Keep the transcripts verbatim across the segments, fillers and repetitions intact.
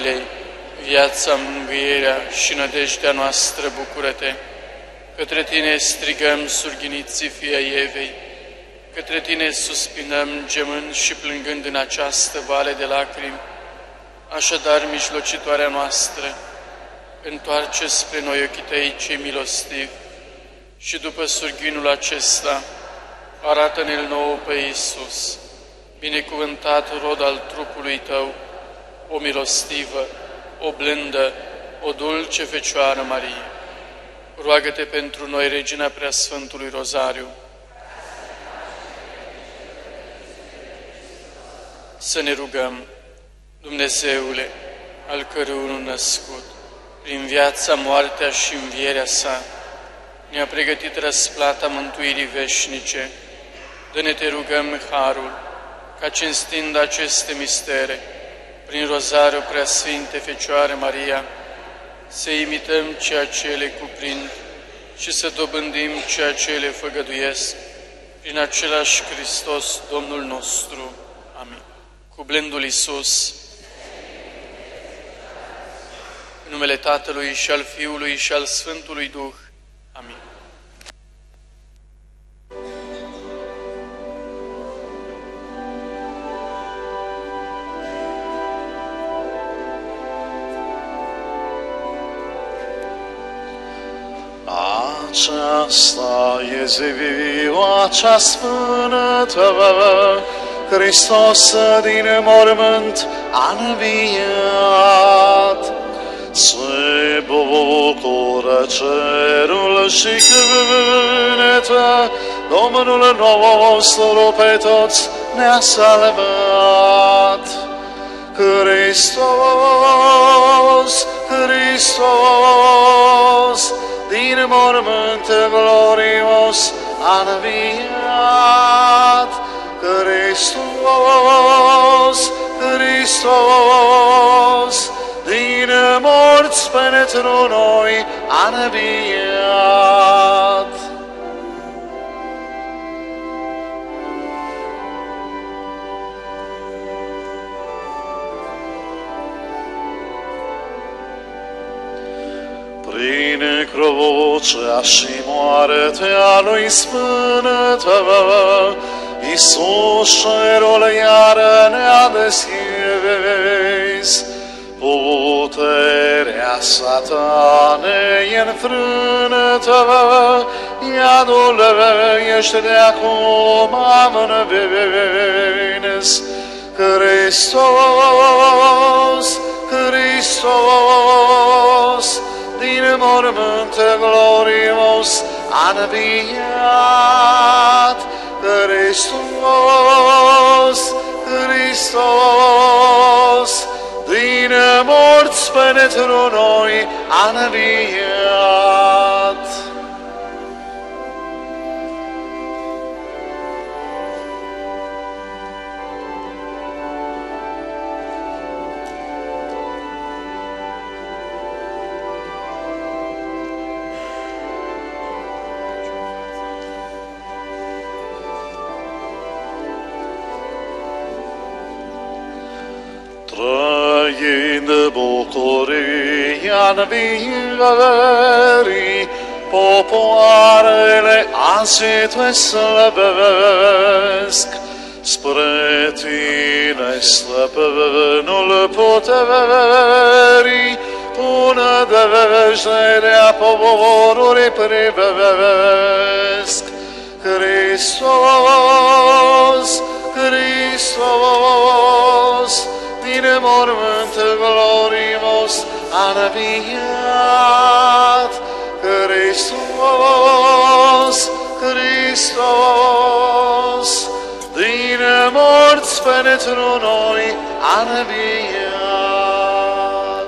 milei, viața, mângâierea și nădejdea noastră, bucură-te! Către tine strigăm, surghiniții fiei Evei, către tine suspinăm, gemând și plângând în această vale de lacrimi. Așadar, mijlocitoarea noastră, întoarce spre noi ochii tăi cei milostivi și după surghinul acesta, arată-ne-l nouă pe Iisus, binecuvântat rod al trupului tău, o milostivă, o blândă, o dulce Fecioară Marie. Roagă-te pentru noi, Regina Preasfântului Rozariu. Să ne rugăm, Dumnezeule, al cărui unul născut, prin viața, moartea și învierea sa, ne-a pregătit răsplata mântuirii veșnice. Dă-ne, te rugăm, harul, ca cinstind aceste mistere, prin Rozariu Preasfinte Fecioară Maria, să imităm ceea ce le cuprind și să dobândim ceea ce le făgăduiesc, prin același Hristos, Domnul nostru. Amin. Cu blândul Iisus, în numele Tatălui și al Fiului și al Sfântului Duh. Amin. Aceasta e ziua cea sfântă, Hristos din mormânt a înviat. Se bucură cerul și cântă, Domnul nostru pe toți ne-a salvat. Hristos, Hristos, din mormânt glorios a înviat. Hristos, Hristos, din morți pentru noi a înviat. Prin crucea și moartea lui sfântă, Iisus cerul iară ne-a deschis. Puterea satanei înfrântă, iadul ești de acum învins. Hristos, Hristos, din mormânt glorios a înviat. Hristos, Hristos, din morți pentru noi a înviat. Trăind bucuria învierii, popoarele azi te slăbesc. Spre tine, stăpânul puterii, până de-a poporului privesc. Hristos, Hristos, din mormânt glorios a înviat. Hristos, Hristos, din morți pentru noi a înviat.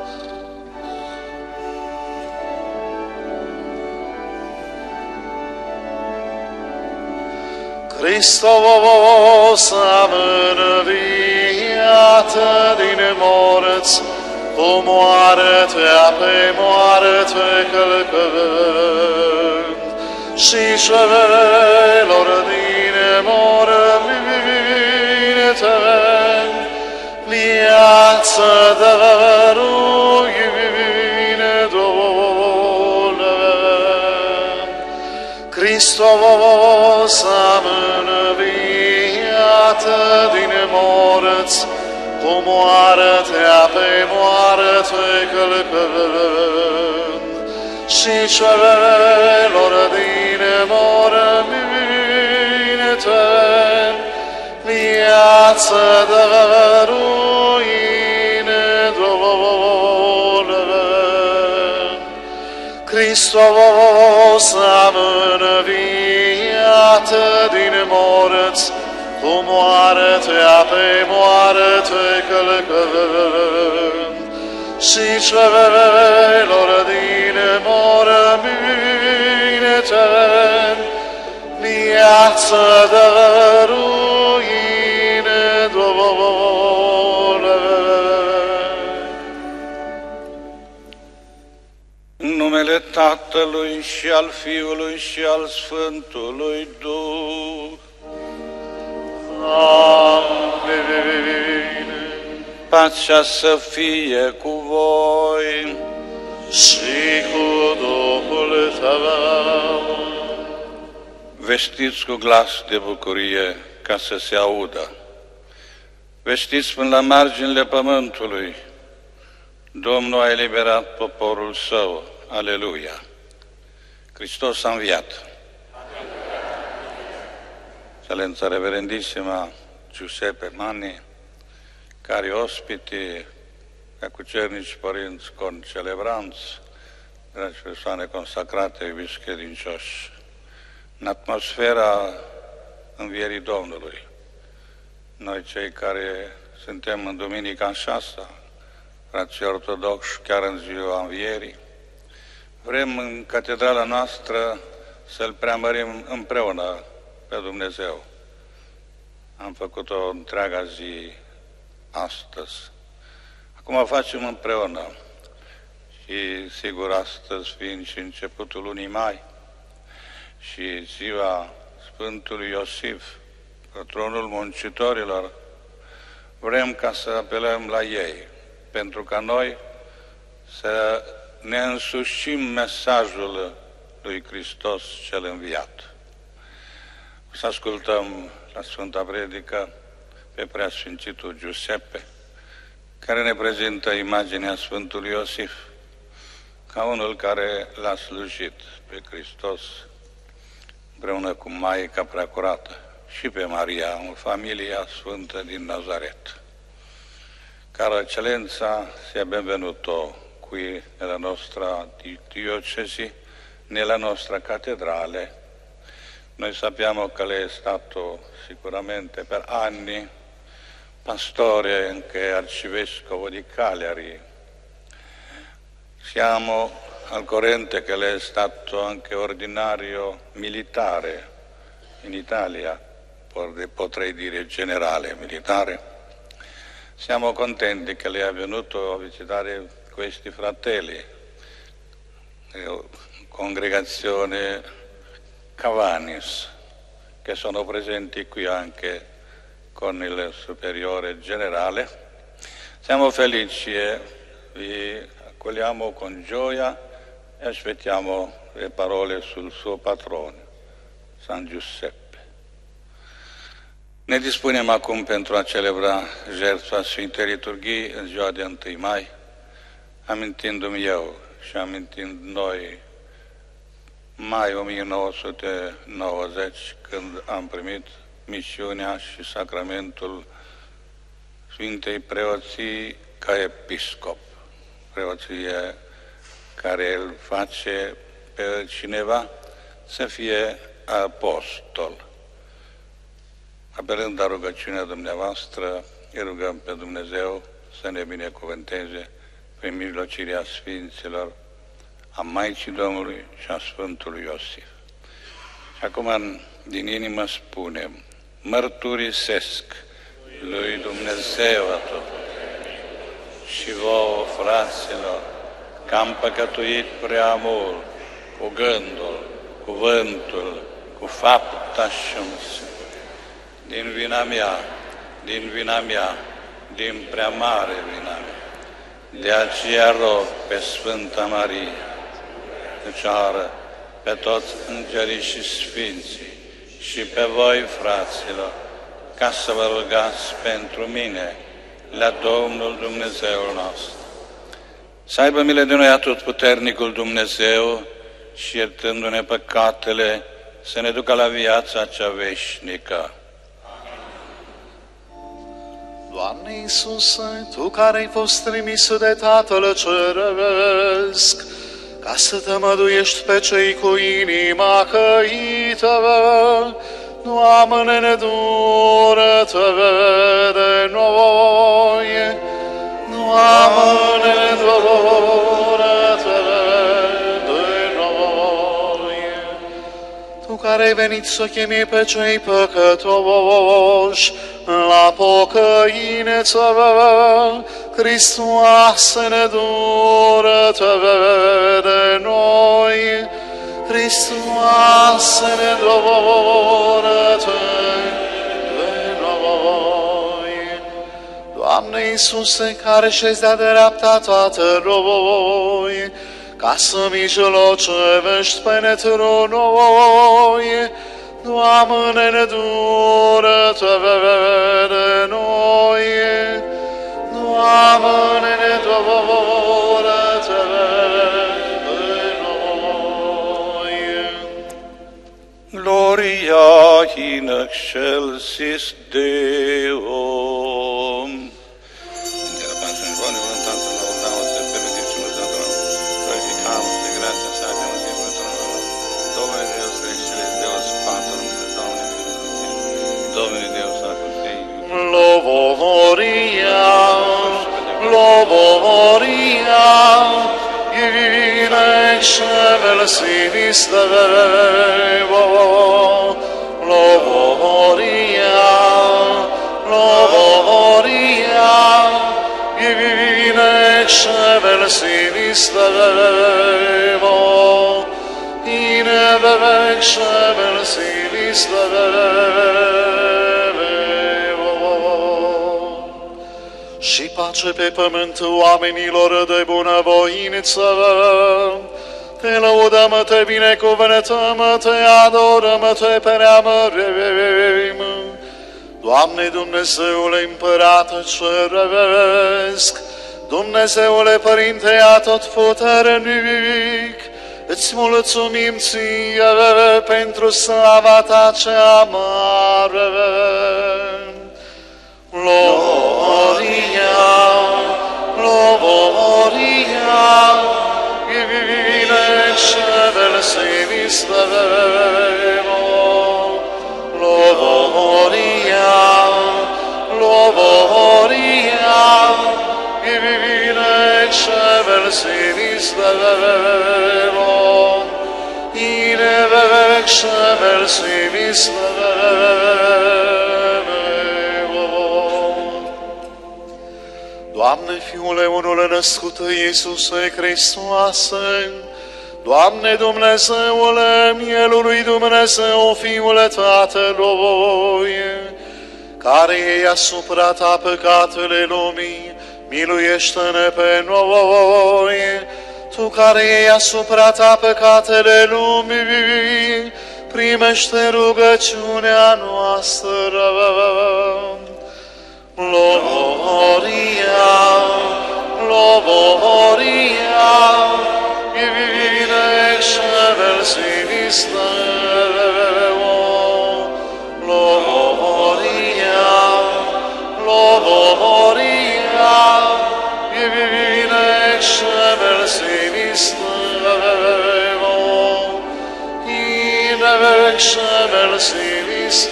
Hristos a înviat din morți, cu moartea pe moarte călcând, și celor din morminte viață dă. Hristos am înviat din morți, cu moartea pe moarte călcând, și celor din morminte viață dăruine dolor. Hristos am înviat din morți, cu moartea pe moarte călcând, și celor din morminte viață dăruine dolor. În numele Tatălui și al Fiului și al Sfântului Duh. Amin. Pacea să fie cu voi Și cu Duhul tău. Vestiți cu glas de bucurie ca să se audă. Vestiți până la marginile pământului. Domnul a eliberat poporul său. Aleluia! Hristos a înviat. Eccellenza Reverendissima Giuseppe Manni, cari ospiti, cucernici părinți concelebranți, dragi persoane consacrate, iubiți credincioși, în atmosfera învierii Domnului, noi cei care suntem în Duminica șasea, frații ortodoxi, chiar în ziua învierii, vrem în catedrala noastră să-L preamărim împreună pe Dumnezeu. Am făcut-o întreaga zi astăzi. Acum o facem împreună și sigur astăzi fiind și începutul lunii mai și ziua Sfântului Iosif, patronul muncitorilor, vrem ca să apelăm la ei, pentru ca noi să ne însușim mesajul lui Hristos cel înviat. O să ascultăm la Sfânta Predică pe Preasfințitul Giuseppe, care ne prezintă imaginea Sfântului Iosif ca unul care l-a slujit pe Hristos împreună cu Maica Preacurată și pe Maria, în familia sfântă din Nazaret. Caro Eccellenza, sia benvenuto qui nella nostra diocesi, nella nostra cattedrale. Noi sappiamo che lei è stato sicuramente per anni pastore, anche arcivescovo di Cagliari. Siamo al corrente che lei è stato anche ordinario militare in Italia, potrei dire generale militare. Siamo contenti che lei è venuto a visitare questi fratelli, congregazione Cavanis, che sono presenti qui anche con il superiore generale. Siamo felici e vi accogliamo con gioia e aspettiamo le parole sul suo patrono, San Giuseppe. Ne dispunem acum pentru a celebra jertfa Sfintei Liturghii în ziua de întâi mai, amintindu-mi eu și amintind noi mai o mie nouă sute nouăzeci, când am primit misiunea și sacramentul Sfintei Preoții ca episcop, preoție care îl face pe cineva să fie apostol. Apelând la rugăciunea dumneavoastră, îi rugăm pe Dumnezeu să ne binecuvânteze prin mijlocirea Sfinților, a Maicii Domnului și a Sfântului Iosif. Și acum din inimă spunem: mărturisesc lui Dumnezeu atotputernic și vouă, fraților, că am păcătuit prea mult cu gândul, cuvântul, cu fapta și măsuri. Din vina mea, din vina mea, din prea mare vina mea. De aceea rog pe Sfânta Maria, Fecioară pe toți îngerii și sfinții și pe voi, fraților, ca să vă rugați pentru mine la Domnul Dumnezeul nostru. Să aibă milă de noi atotputernicul Dumnezeu și iertându-ne păcatele, să ne ducă la viața cea veșnică. Doamne Iisuse, Tu care ai fost trimis de Tatăl Ceresc, ca să tămăduiești pe cei cu inima căită, Doamne, nedură-te de noi, Doamne, nedură-te de noi. Tu care ai venit să chemi pe cei păcătoși la pocăință, Hristoase, nedură-te de noi, Hristoase, nedură-te de noi. Doamne Iisuse, care șezi de-a dreapta Tatălui, ca să mijlocevești pentru noi, Doamne, nedură-te de noi, Doamne, nedură-te de noi. Gloria in excelsis Deum. De la pace în buone voluntate, laudamos te benedicțiunea Tatăl, glorificamos de grația sa de un timp pentru noi. Domnule Deus, exceles Deus, Pater, Domnule Dumnezeu, Domnule Deus, Acutei. Gloria, gloria, in excelsis Deo. Gloria, gloria, in excelsis Deo. In excelsis Deo. Și pace pe pământ oamenilor de bunăvoință. Te lăudăm, te binecuvântăm, te adorăm, te preamărim. Doamne Dumnezeule Împărate Ceresc, Dumnezeule Părinte Atotputernic, îți mulțumim ție pentru slava ta cea mare. Gloria, gloria, in excelsis Deo. Gloria, gloria, in excelsis Deo. In excelsis Deo. Doamne, Fiule unul născut, Iisuse Hristoase, Doamne Dumnezeule, Mielului Dumnezeu, Fiule Tatălui, care iei asupra ta păcatele lumii, miluiește-ne pe noi. Tu care iei asupra ta păcatele lumii, primește rugăciunea noastră. Gloria, gloria, in excelsis Deo. Gloria, gloria, in excelsis Deo. In excelsis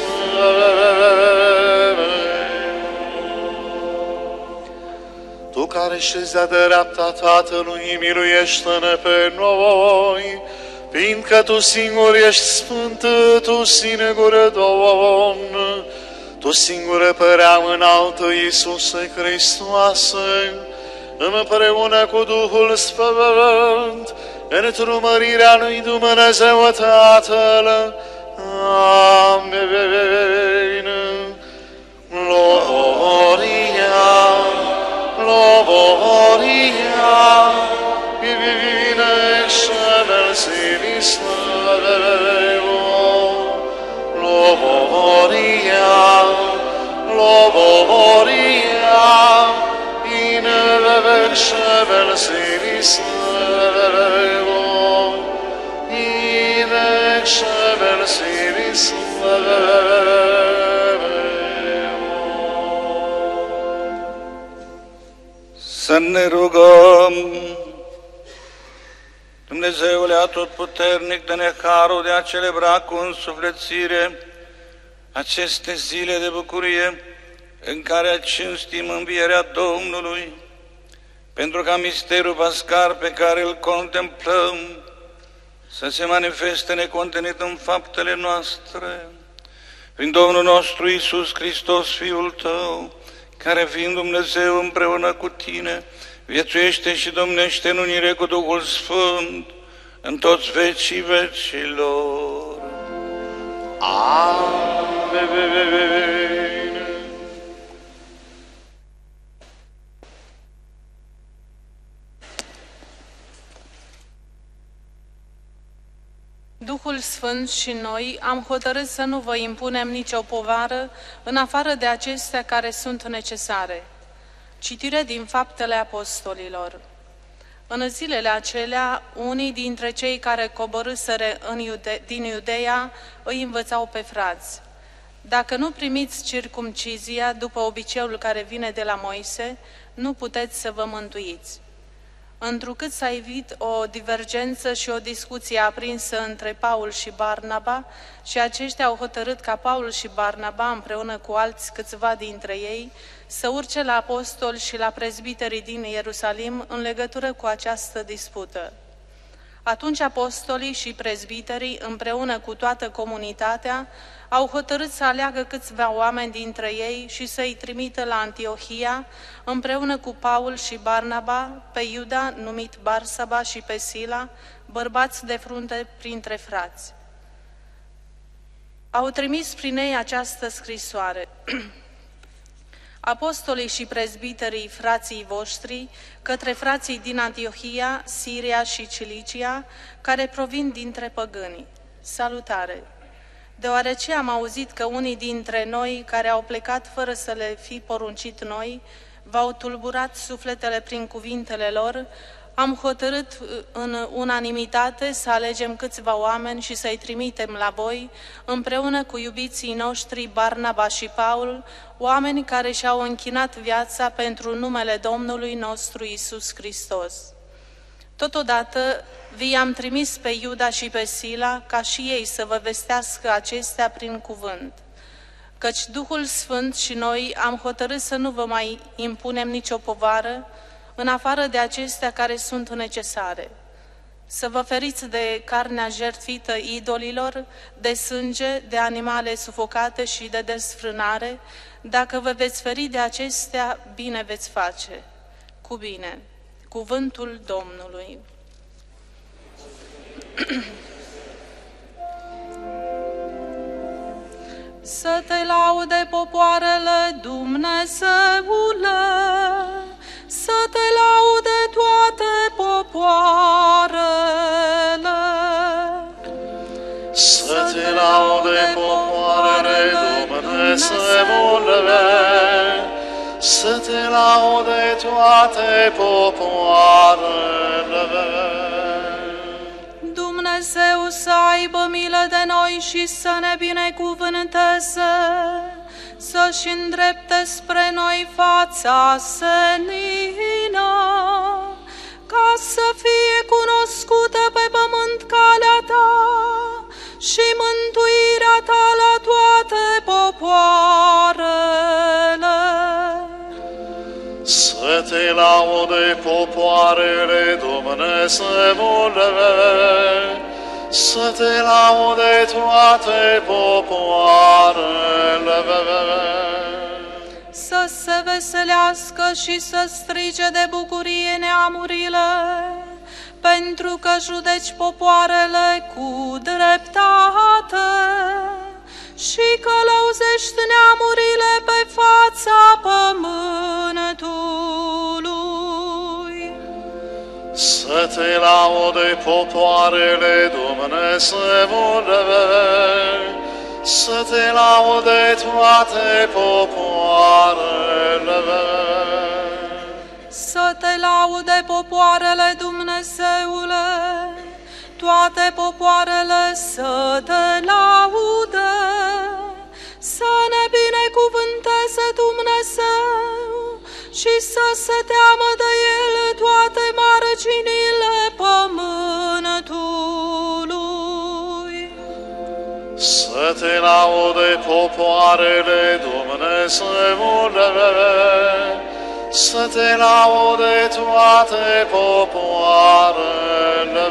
Deo. Tu care șezi de-a dreapta Tatălui, miluiește-ne pe noi, fiindcă Tu singur ești sfânt, Tu singur Domn, Tu singur părea înaltă, Iisuse Hristoase, împreună cu Duhul Sfânt, într-o mărirea lui Dumnezeu Tatăl. Amen. Gloria, gloria, in excelsis Deo. Lovoria, Lovoria, in excevel sinis Leo, in excevel sinis Să ne rugăm. Dumnezeule Atotputernic, dă-ne harul de a celebra cu însuflețire aceste zile de bucurie în care cinstim învierea Domnului, pentru ca misterul pascal pe care îl contemplăm să se manifeste necontenit în faptele noastre, prin Domnul nostru Iisus Hristos, Fiul Tău, care fiind Dumnezeu împreună cu Tine, viețuiește și domnește în unire cu Duhul Sfânt, în toți vecii vecilor. Amen. Duhul Sfânt și noi am hotărât să nu vă impunem nicio povară în afară de acestea care sunt necesare. Citire din Faptele Apostolilor. În zilele acelea, unii dintre cei care coborâsără în Iude- din Iudeea îi învățau pe frați: dacă nu primiți circumcizia după obiceiul care vine de la Moise, nu puteți să vă mântuiți. Întrucât s-a evit o divergență și o discuție aprinsă între Paul și Barnaba, și aceștia au hotărât ca Paul și Barnaba, împreună cu alți câțiva dintre ei, să urce la apostoli și la prezbiterii din Ierusalim în legătură cu această dispută. Atunci apostolii și prezbiterii, împreună cu toată comunitatea, au hotărât să aleagă câțiva oameni dintre ei și să-i trimită la Antiohia, împreună cu Paul și Barnaba, pe Iuda, numit Barsaba, și pe Sila, bărbați de frunte printre frați. Au trimis prin ei această scrisoare: apostolii și prezbiterii frații voștri, către frații din Antiohia, Siria și Cilicia, care provin dintre păgâni. Salutare! Deoarece am auzit că unii dintre noi, care au plecat fără să le fi poruncit noi, v-au tulburat sufletele prin cuvintele lor, am hotărât în unanimitate să alegem câțiva oameni și să-i trimitem la voi, împreună cu iubiții noștri Barnaba și Paul, oameni care și-au închinat viața pentru numele Domnului nostru Iisus Hristos. Totodată vi-am trimis pe Iuda și pe Sila, ca și ei să vă vestească acestea prin cuvânt. Căci Duhul Sfânt și noi am hotărât să nu vă mai impunem nicio povară, în afară de acestea care sunt necesare. Să vă feriți de carnea jertfită idolilor, de sânge, de animale sufocate și de desfrânare. Dacă vă veți feri de acestea, bine veți face. Cu bine. Cuvântul Domnului. Să te laude popoarele, Dumnezeule, să te laude toate popoarele. Să te laude popoarele, Dumnezeule, să te laude toate popoarele. Dumnezeu să aibă milă de noi și să ne binecuvânteze, să-și îndrepte spre noi fața senină, ca să fie cunoscută pe pământ calea ta și mântuirea ta la toate popoarele. Să te laude popoarele, Dumnezeule, să te laude toate popoarele. Să se veselească și să strige de bucurie neamurile, pentru că judeci popoarele cu dreptate și călăuzești neamurile pe fața pământului. Să te laude popoarele Dumnezeule, să te laude toate popoarele. Să te laude popoarele Dumnezeule, toate popoarele să te laude, să ne binecuvânteze Dumnezeu și să se teamă de El toate marginile pământului. Să te laude popoarele Dumnezeule, să te laude toate popoarele.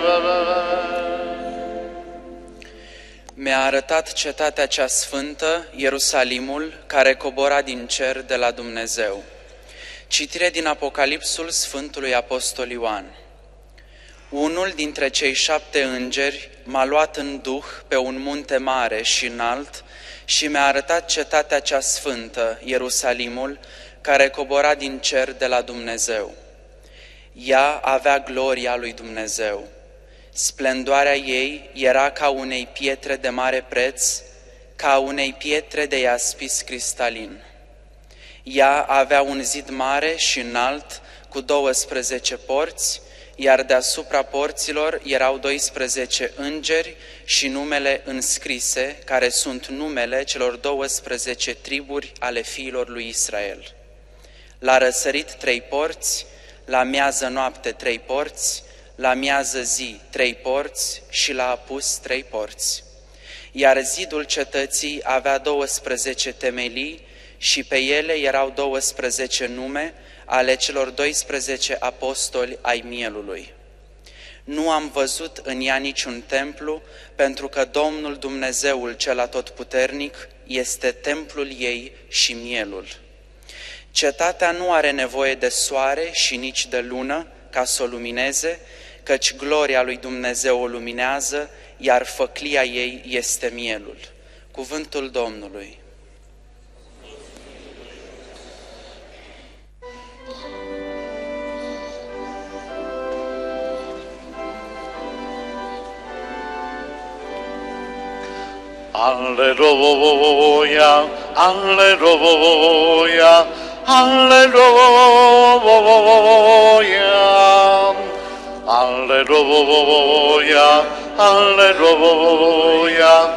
Mi-a arătat cetatea cea sfântă, Ierusalimul, care cobora din cer de la Dumnezeu. Citire din Apocalipsul Sfântului Apostol Ioan. Unul dintre cei șapte îngeri m-a luat în duh pe un munte mare și înalt și mi-a arătat cetatea cea sfântă, Ierusalimul, care cobora din cer de la Dumnezeu. Ea avea gloria lui Dumnezeu. Splendoarea ei era ca unei pietre de mare preț, ca unei pietre de iaspis cristalin. Ea avea un zid mare și înalt, cu douăsprezece porți, iar deasupra porților erau doisprezece îngeri și numele înscrise, care sunt numele celor douăsprezece triburi ale fiilor lui Israel. La răsărit trei porți, la miază noapte trei porți, la miază zi trei porți și la apus trei porți. Iar zidul cetății avea douăsprezece temelii și pe ele erau douăsprezece nume ale celor doisprezece apostoli ai mielului. Nu am văzut în ea niciun templu, pentru că Domnul Dumnezeul cel atotputernic este templul ei și mielul. Cetatea nu are nevoie de soare și nici de lună ca să o lumineze, căci gloria lui Dumnezeu o luminează, iar făclia ei este mielul. Cuvântul Domnului. Alleluia, alleluia, alleluia, alleluia, alleluia,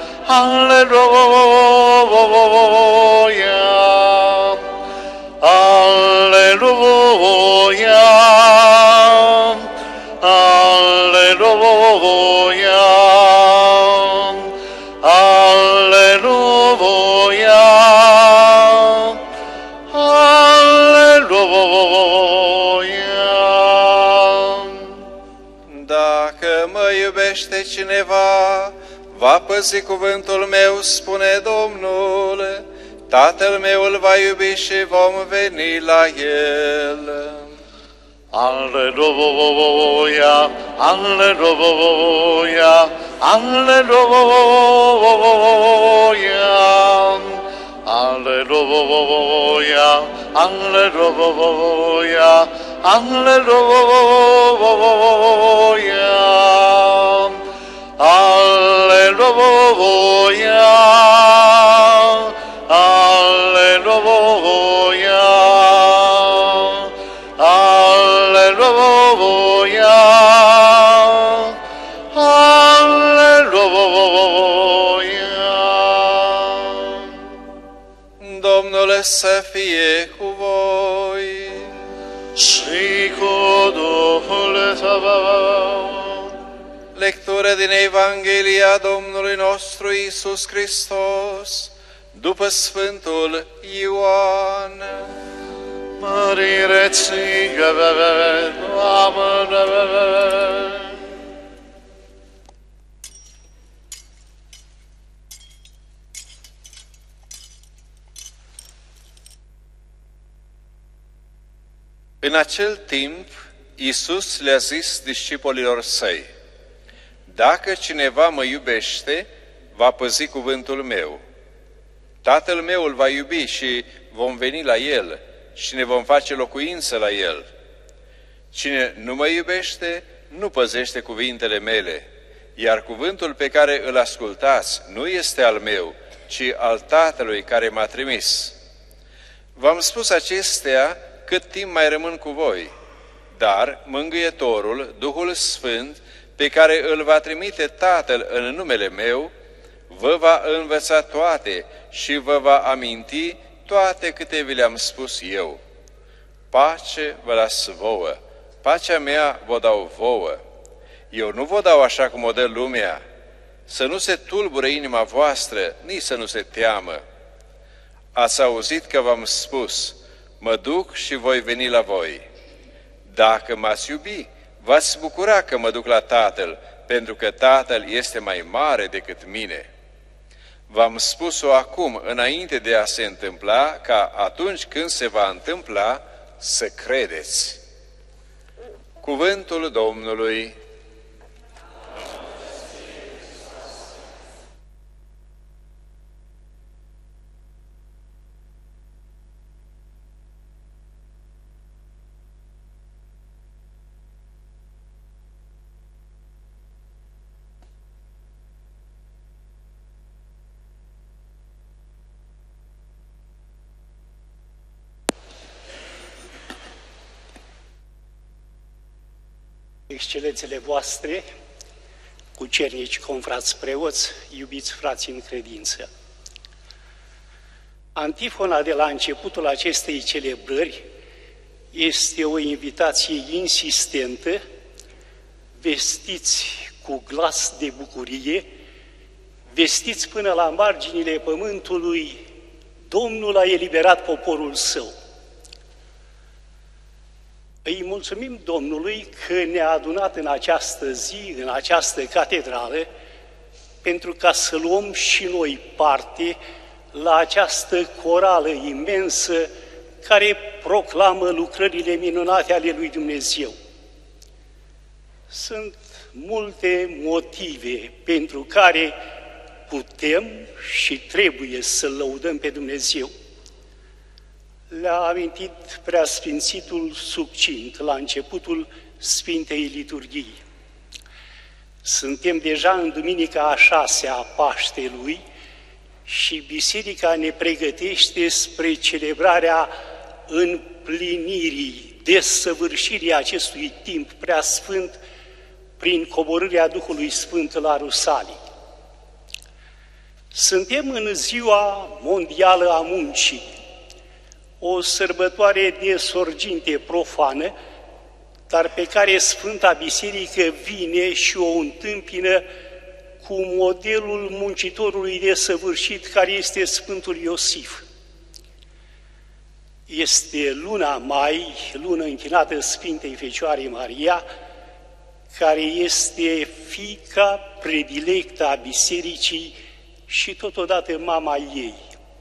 alleluia, alleluia, alleluia. Alleluia, alleluia. Dacă mă iubește cineva, va păzi cuvântul meu, spune Domnul, Tatăl meu îl va iubi și vom veni la el. Alleluia, alleluia, alleluia, alleluia, alleluia, alleluia, alleluia, alleluia. Alleluia, alleluia. Domnul să fie cu voi. Și cu Duhul tău. Lectură din Evanghelia Domnului nostru Iisus Hristos, după Sfântul Ioan. Mărire ție, Doamne! În acel timp, Iisus le-a zis discipolilor săi: Dacă cineva mă iubește, va păzi cuvântul meu. Tatăl meu îl va iubi și vom veni la el și ne vom face locuință la el. Cine nu mă iubește, nu păzește cuvintele mele, iar cuvântul pe care îl ascultați nu este al meu, ci al Tatălui care m-a trimis. V-am spus acestea cât timp mai rămân cu voi, dar Mângâietorul, Duhul Sfânt, pe care îl va trimite Tatăl în numele meu, vă va învăța toate și vă va aminti toate câte vi le-am spus eu. Pace vă las vouă, pacea mea vă dau vouă. Eu nu vă dau așa cum o dă lumea, să nu se tulbure inima voastră, nici să nu se teamă. Ați auzit că v-am spus, mă duc și voi veni la voi. Dacă m-ați iubi, v-ați bucura că mă duc la Tatăl, pentru că Tatăl este mai mare decât mine. V-am spus-o acum, înainte de a se întâmpla, ca atunci când se va întâmpla, să credeți. Cuvântul Domnului. Excelențele voastre, cucernici, confrați preoți, iubiți frați în credință. Antifona de la începutul acestei celebrări este o invitație insistentă: vestiți cu glas de bucurie, vestiți până la marginile pământului, Domnul a eliberat poporul său. Îi mulțumim Domnului că ne-a adunat în această zi, în această catedrală, pentru ca să luăm și noi parte la această corală imensă care proclamă lucrările minunate ale lui Dumnezeu. Sunt multe motive pentru care putem și trebuie să lăudăm pe Dumnezeu. Le-a amintit Preasfințitul succint la începutul Sfintei Liturghii. Suntem deja în duminica a șasea a Paștelui și Biserica ne pregătește spre celebrarea împlinirii, desăvârșirii acestui timp preasfânt prin coborârea Duhului Sfânt la Rusalii. Suntem în Ziua Mondială a Muncii, o sărbătoare de sorginte profană, dar pe care Sfânta Biserică vine și o întâmpină cu modelul muncitorului desăvârșit, care este Sfântul Iosif. Este luna Mai, lună închinată Sfintei Fecioare Maria, care este fiica predilectă a Bisericii și totodată mama ei.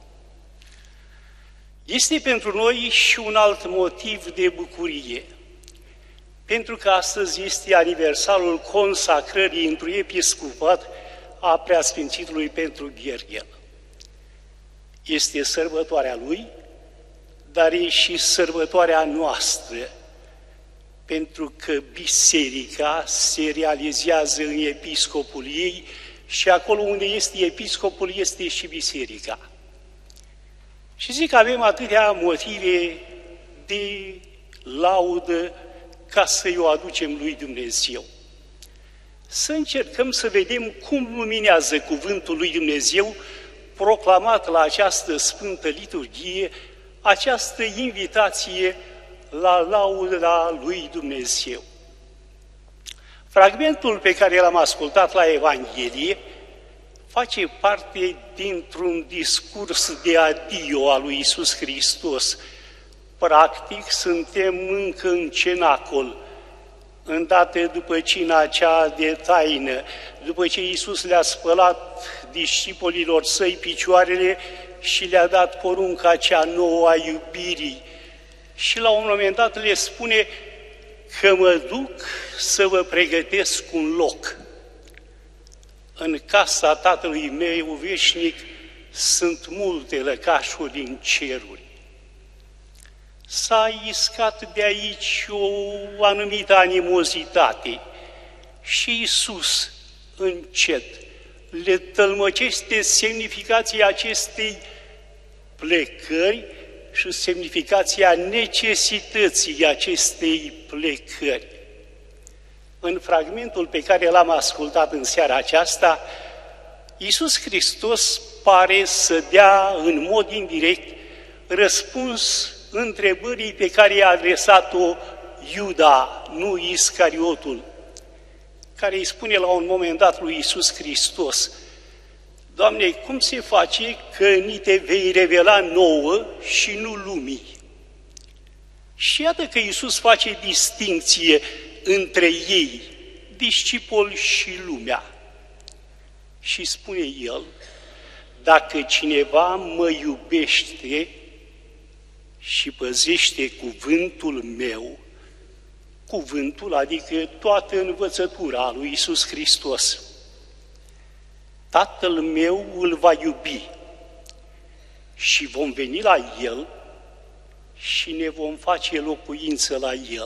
Este pentru noi și un alt motiv de bucurie, pentru că astăzi este aniversarul consacrării într-un episcopat a Preasfințitului Petru Gherghel. Este sărbătoarea lui, dar e și sărbătoarea noastră, pentru că biserica se realizează în episcopul ei și acolo unde este episcopul este și biserica. Și zic că avem atâtea motive de laudă ca să-i o aducem lui Dumnezeu. Să încercăm să vedem cum luminează cuvântul lui Dumnezeu proclamat la această Sfântă Liturghie, această invitație la lauda lui Dumnezeu. Fragmentul pe care l-am ascultat la Evanghelie face parte dintr-un discurs de adio al lui Iisus Hristos. Practic, suntem încă în cenacol, îndată după cina cea de taină, după ce Iisus le-a spălat discipolilor săi picioarele și le-a dat porunca cea nouă a iubirii. Și la un moment dat le spune că mă duc să vă pregătesc un loc. În casa Tatălui meu veșnic sunt multe lăcașuri în ceruri. s-a iscat de aici o anumită animozitate și Iisus, încet, le tălmăcește semnificația acestei plecări și semnificația necesității acestei plecări. În fragmentul pe care l-am ascultat în seara aceasta, Iisus Hristos pare să dea în mod indirect răspuns întrebării pe care i-a adresat-o Iuda, nu Iscariotul, care îi spune la un moment dat lui Iisus Hristos: Doamne, cum se face că ni te vei revela nouă și nu lumii? Și iată că Iisus face distincție între ei, discipoli și lumea. Și spune El: dacă cineva mă iubește și păzește cuvântul meu, cuvântul, adică toată învățătura lui Iisus Hristos, Tatăl meu îl va iubi și vom veni la El și ne vom face locuință la El.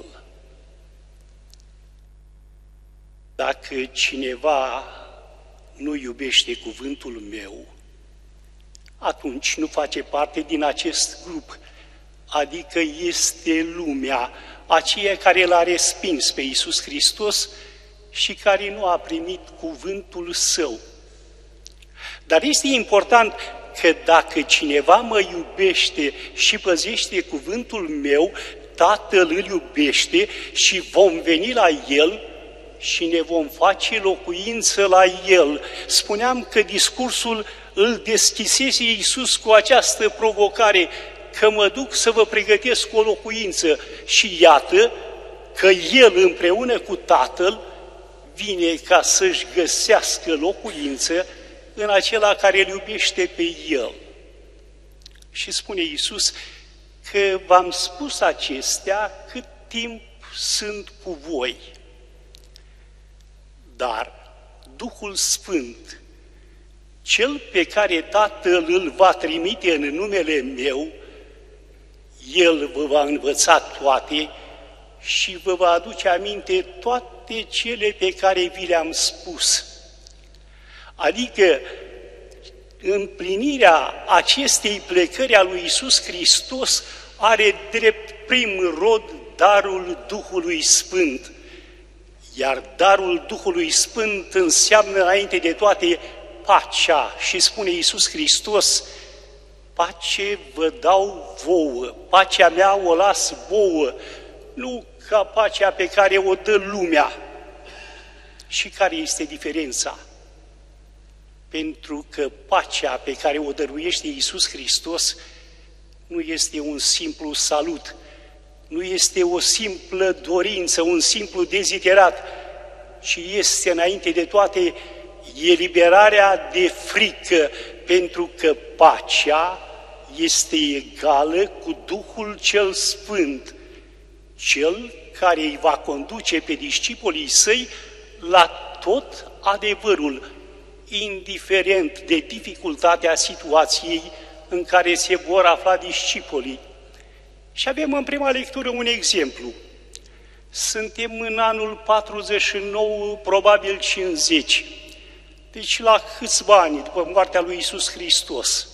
Dacă cineva nu iubește cuvântul meu, atunci nu face parte din acest grup, adică este lumea, aceea care l-a respins pe Iisus Hristos și care nu a primit cuvântul Său. Dar este important că dacă cineva mă iubește și păzește cuvântul meu, Tatăl îl iubește și vom veni la El și ne vom face locuință la El. Spuneam că discursul îl deschisese Iisus cu această provocare, că mă duc să vă pregătesc o locuință și iată că El împreună cu Tatăl vine ca să-și găsească locuință în acela care îl iubește pe El. Și spune Iisus că v-am spus acestea cât timp sunt cu voi. Dar Duhul Sfânt, Cel pe care Tatăl îl va trimite în numele meu, El vă va învăța toate și vă va aduce aminte toate cele pe care vi le-am spus. Adică împlinirea acestei plecări a lui Iisus Hristos are drept prim rod darul Duhului Sfânt, iar darul Duhului Sfânt înseamnă înainte de toate pacea și spune Iisus Hristos: pace vă dau vouă, pacea mea o las vouă, nu ca pacea pe care o dă lumea. Și care este diferența? Pentru că pacea pe care o dăruiește Iisus Hristos nu este un simplu salut, nu este o simplă dorință, un simplu deziderat, ci este înainte de toate eliberarea de frică, pentru că pacea este egală cu Duhul cel Sfânt, Cel care îi va conduce pe discipolii Săi la tot adevărul, indiferent de dificultatea situației în care se vor afla discipolii. Și avem în prima lectură un exemplu. Suntem în anul patruzeci și nouă, probabil cincizeci, deci la câțiva ani după moartea lui Iisus Hristos.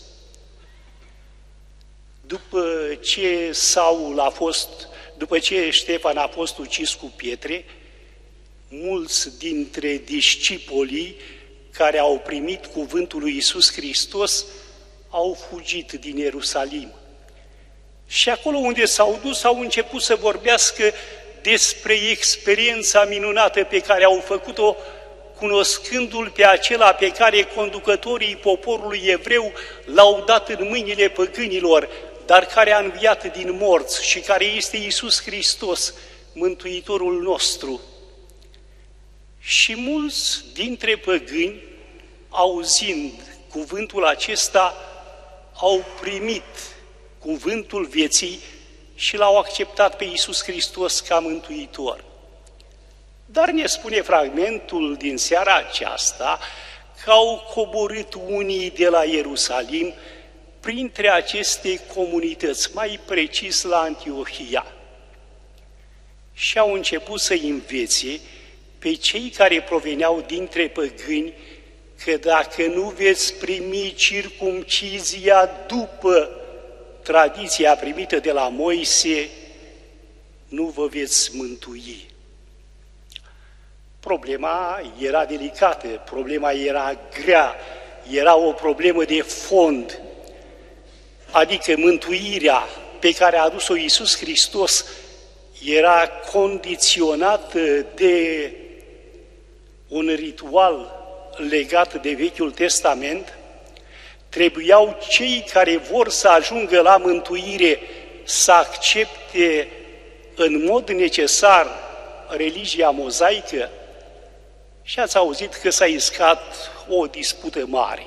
După ce Saul a fost, după ce Ștefan a fost ucis cu pietre, mulți dintre discipolii care au primit cuvântul lui Iisus Hristos au fugit din Ierusalim. Și acolo unde s-au dus, au început să vorbească despre experiența minunată pe care au făcut-o, cunoscându-L pe acela pe care conducătorii poporului evreu l-au dat în mâinile păgânilor, dar care a înviat din morți și care este Iisus Hristos, Mântuitorul nostru. Și mulți dintre păgâni, auzind cuvântul acesta, au primit cuvântul vieții și l-au acceptat pe Iisus Hristos ca Mântuitor. Dar ne spune fragmentul din seara aceasta că au coborât unii de la Ierusalim printre aceste comunități, mai precis la Antiohia, și au început să învețe pe cei care proveneau dintre păgâni că dacă nu veți primi circumcizia după tradiția primită de la Moise, nu vă veți mântui. Problema era delicată, problema era grea, era o problemă de fond, adică mântuirea pe care a adus-o Iisus Hristos era condiționată de un ritual legat de Vechiul Testament. Trebuiau cei care vor să ajungă la mântuire să accepte în mod necesar religia mozaică. Și ați auzit că s-a iscat o dispută mare.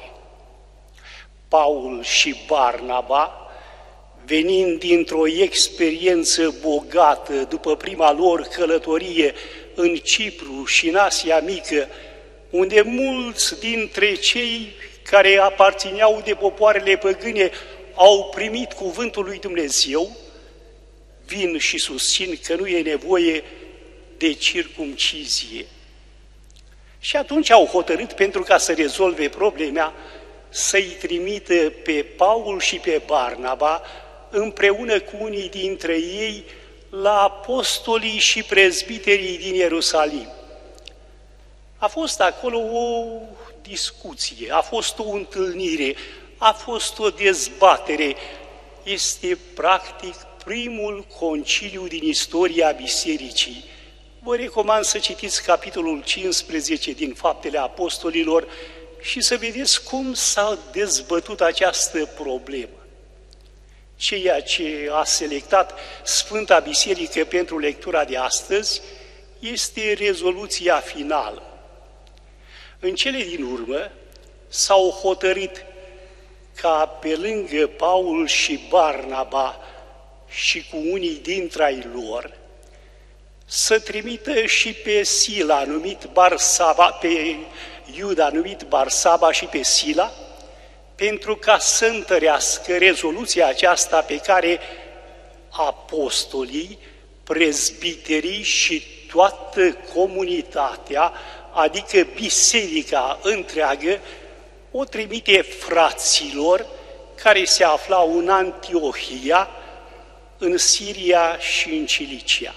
Paul și Barnaba, venind dintr-o experiență bogată după prima lor călătorie în Cipru și în Asia Mică, unde mulți dintre cei care aparțineau de popoarele păgâne au primit cuvântul lui Dumnezeu, vin și susțin că nu e nevoie de circumcizie. Și atunci au hotărât, pentru ca să rezolve problema, să-i trimită pe Paul și pe Barnaba, împreună cu unii dintre ei, la apostolii și prezbiterii din Ierusalim. A fost acolo o discuție, a fost o întâlnire, a fost o dezbatere. Este practic primul conciliu din istoria bisericii. Vă recomand să citiți capitolul cincisprezece din Faptele Apostolilor și să vedeți cum s-a dezbătut această problemă. Ceea ce a selectat Sfânta Biserică pentru lectura de astăzi este rezoluția finală. În cele din urmă s-au hotărât ca pe lângă Paul și Barnaba și cu unii dintre ai lor să trimită și pe Sila, numit Barsaba, pe Iuda, numit Barsaba, și pe Sila, pentru ca să întărească rezoluția aceasta pe care apostolii, prezbiterii și toată comunitatea, adică biserica întreagă, o trimite fraților care se aflau în Antiohia, în Siria și în Cilicia.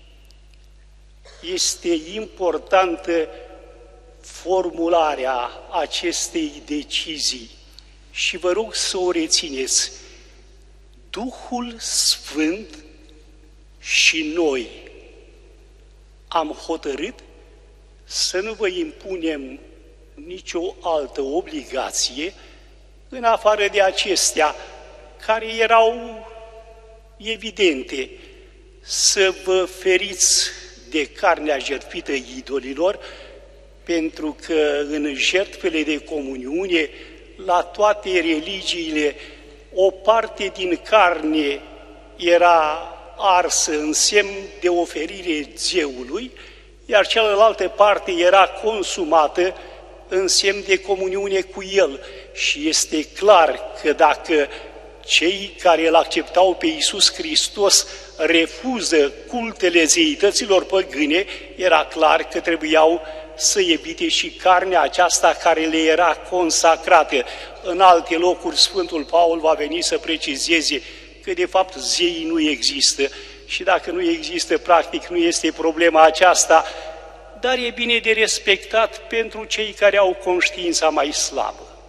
Este importantă formularea acestei decizii și vă rog să o rețineți. Duhul Sfânt și noi am hotărât să nu vă impunem nicio altă obligație în afară de acestea care erau evidente: să vă feriți de carnea jertfită idolilor, pentru că în jertfele de comuniune, la toate religiile, o parte din carne era arsă în semn de oferire zeului, iar cealaltă parte era consumată în semn de comuniune cu el. Și este clar că dacă cei care îl acceptau pe Iisus Hristos refuză cultele zeităților păgâne, era clar că trebuiau să evite și carnea aceasta care le era consacrată. În alte locuri, Sfântul Paul va veni să precizeze că de fapt zeii nu există și dacă nu există, practic nu este problema aceasta, dar e bine de respectat pentru cei care au conștiința mai slabă.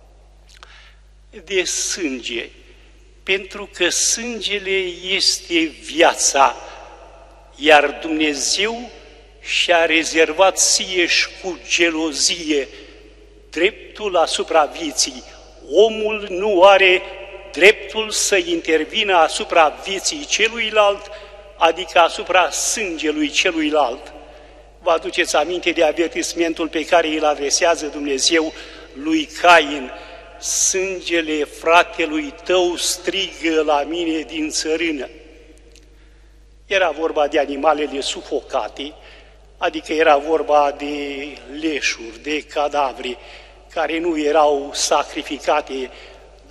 De sânge, pentru că sângele este viața, iar Dumnezeu și-a rezervat ție-și cu gelozie dreptul asupra vieții. Omul nu are dreptul să intervină asupra vieții celuilalt, adică asupra sângelui celuilalt. Vă aduceți aminte de avertismentul pe care îl adresează Dumnezeu lui Cain: sângele fratelui tău strigă la mine din țărână. Era vorba de animalele sufocate, adică era vorba de leșuri, de cadavre, care nu erau sacrificate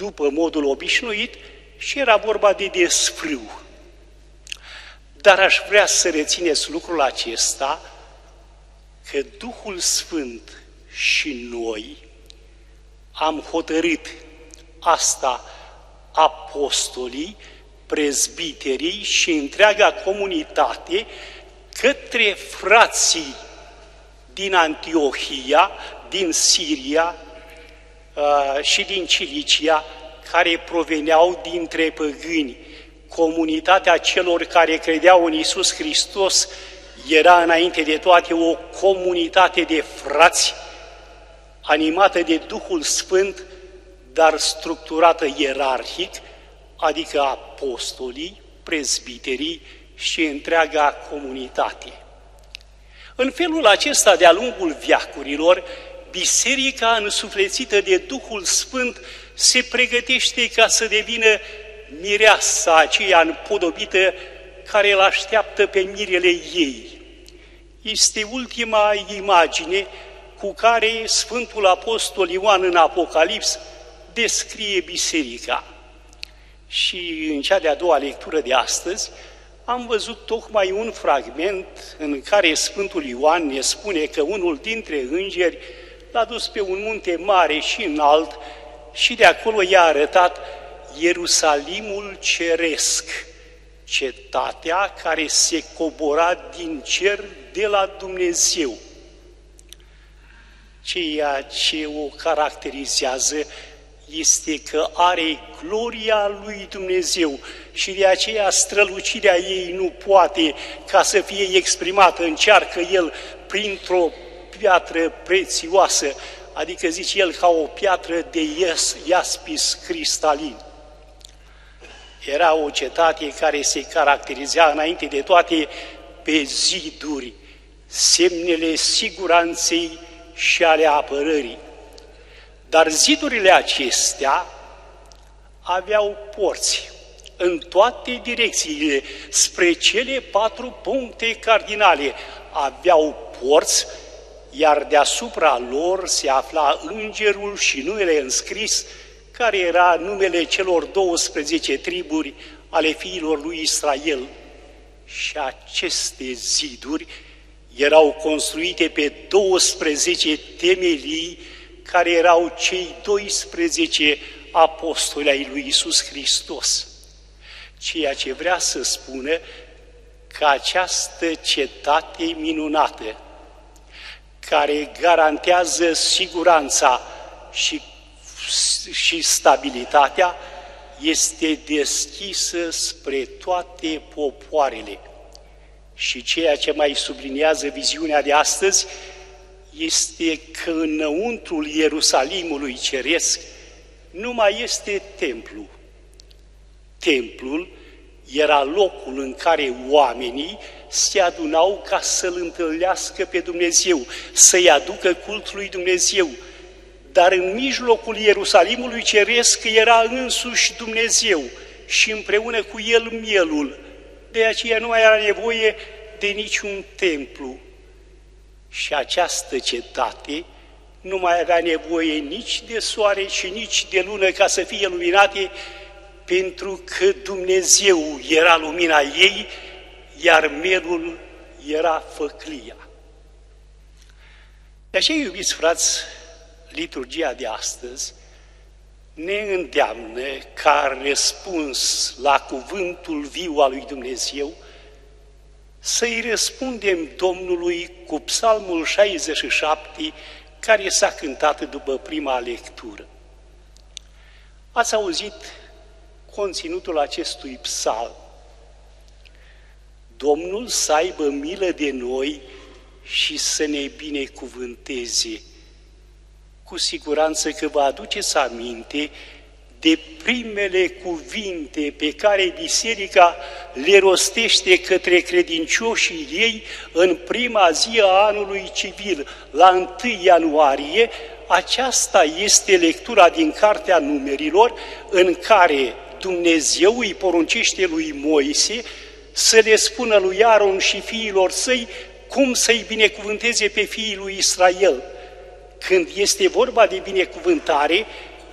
după modul obișnuit și era vorba de desfrâu. Dar aș vrea să rețineți lucrul acesta, că Duhul Sfânt și noi am hotărât asta apostolii, prezbiterii și întreaga comunitate către frații din Antiohia, din Siria și din Cilicia, care proveneau dintre păgâni. Comunitatea celor care credeau în Iisus Hristos era înainte de toate o comunitate de frați, animată de Duhul Sfânt, dar structurată ierarhic, adică apostolii, prezbiterii și întreaga comunitate. În felul acesta, de-a lungul veacurilor, biserica însuflețită de Duhul Sfânt se pregătește ca să devină mireasa aceea împodobită care îl așteaptă pe mirele ei. Este ultima imagine cu care Sfântul Apostol Ioan în Apocalips descrie biserica. Și în cea de-a doua lectură de astăzi am văzut tocmai un fragment în care Sfântul Ioan ne spune că unul dintre îngeri l-a dus pe un munte mare și înalt și de acolo i-a arătat Ierusalimul ceresc, cetatea care se cobora din cer de la Dumnezeu. Ceea ce o caracterizează este că are gloria lui Dumnezeu și de aceea strălucirea ei nu poate ca să fie exprimată, încearcă el printr-o piatră prețioasă, adică zice el ca o piatră de iaspis cristalin. Era o cetate care se caracteriza înainte de toate pe ziduri, semnele siguranței și ale apărării. Dar zidurile acestea aveau porți în toate direcțiile, spre cele patru puncte cardinale. Aveau porți, iar deasupra lor se afla îngerul și numele înscris, care era numele celor douăsprezece triburi ale fiilor lui Israel. Și aceste ziduri erau construite pe douăsprezece temelii, care erau cei doisprezece apostoli ai lui Iisus Hristos. Ceea ce vrea să spună că această cetate minunată, care garantează siguranța și, și stabilitatea, este deschisă spre toate popoarele. Și ceea ce mai subliniază viziunea de astăzi este că înăuntrul Ierusalimului ceresc nu mai este templu. Templul era locul în care oamenii se adunau ca să-L întâlnească pe Dumnezeu, să-i aducă cultul lui Dumnezeu. Dar în mijlocul Ierusalimului ceresc era însuși Dumnezeu și împreună cu El mielul. De aceea nu mai era nevoie de niciun templu. Și această cetate nu mai avea nevoie nici de soare și nici de lună ca să fie luminate, pentru că Dumnezeu era lumina ei, iar mielul era făclia. De aceea, iubiți frați, liturgia de astăzi ne îndeamnă ca răspuns la cuvântul viu al lui Dumnezeu să-i răspundem Domnului cu Psalmul șaizeci și șapte, care s-a cântat după prima lectură. Ați auzit conținutul acestui psalm. Domnul să aibă milă de noi și să ne binecuvânteze. Cu siguranță că vă aduceți aminte de primele cuvinte pe care biserica le rostește către credincioșii ei în prima zi a anului civil, la întâi ianuarie. Aceasta este lectura din Cartea Numerilor, în care Dumnezeu îi poruncește lui Moise să le spună lui Aron și fiilor săi cum să-i binecuvânteze pe fiii lui Israel. Când este vorba de binecuvântare,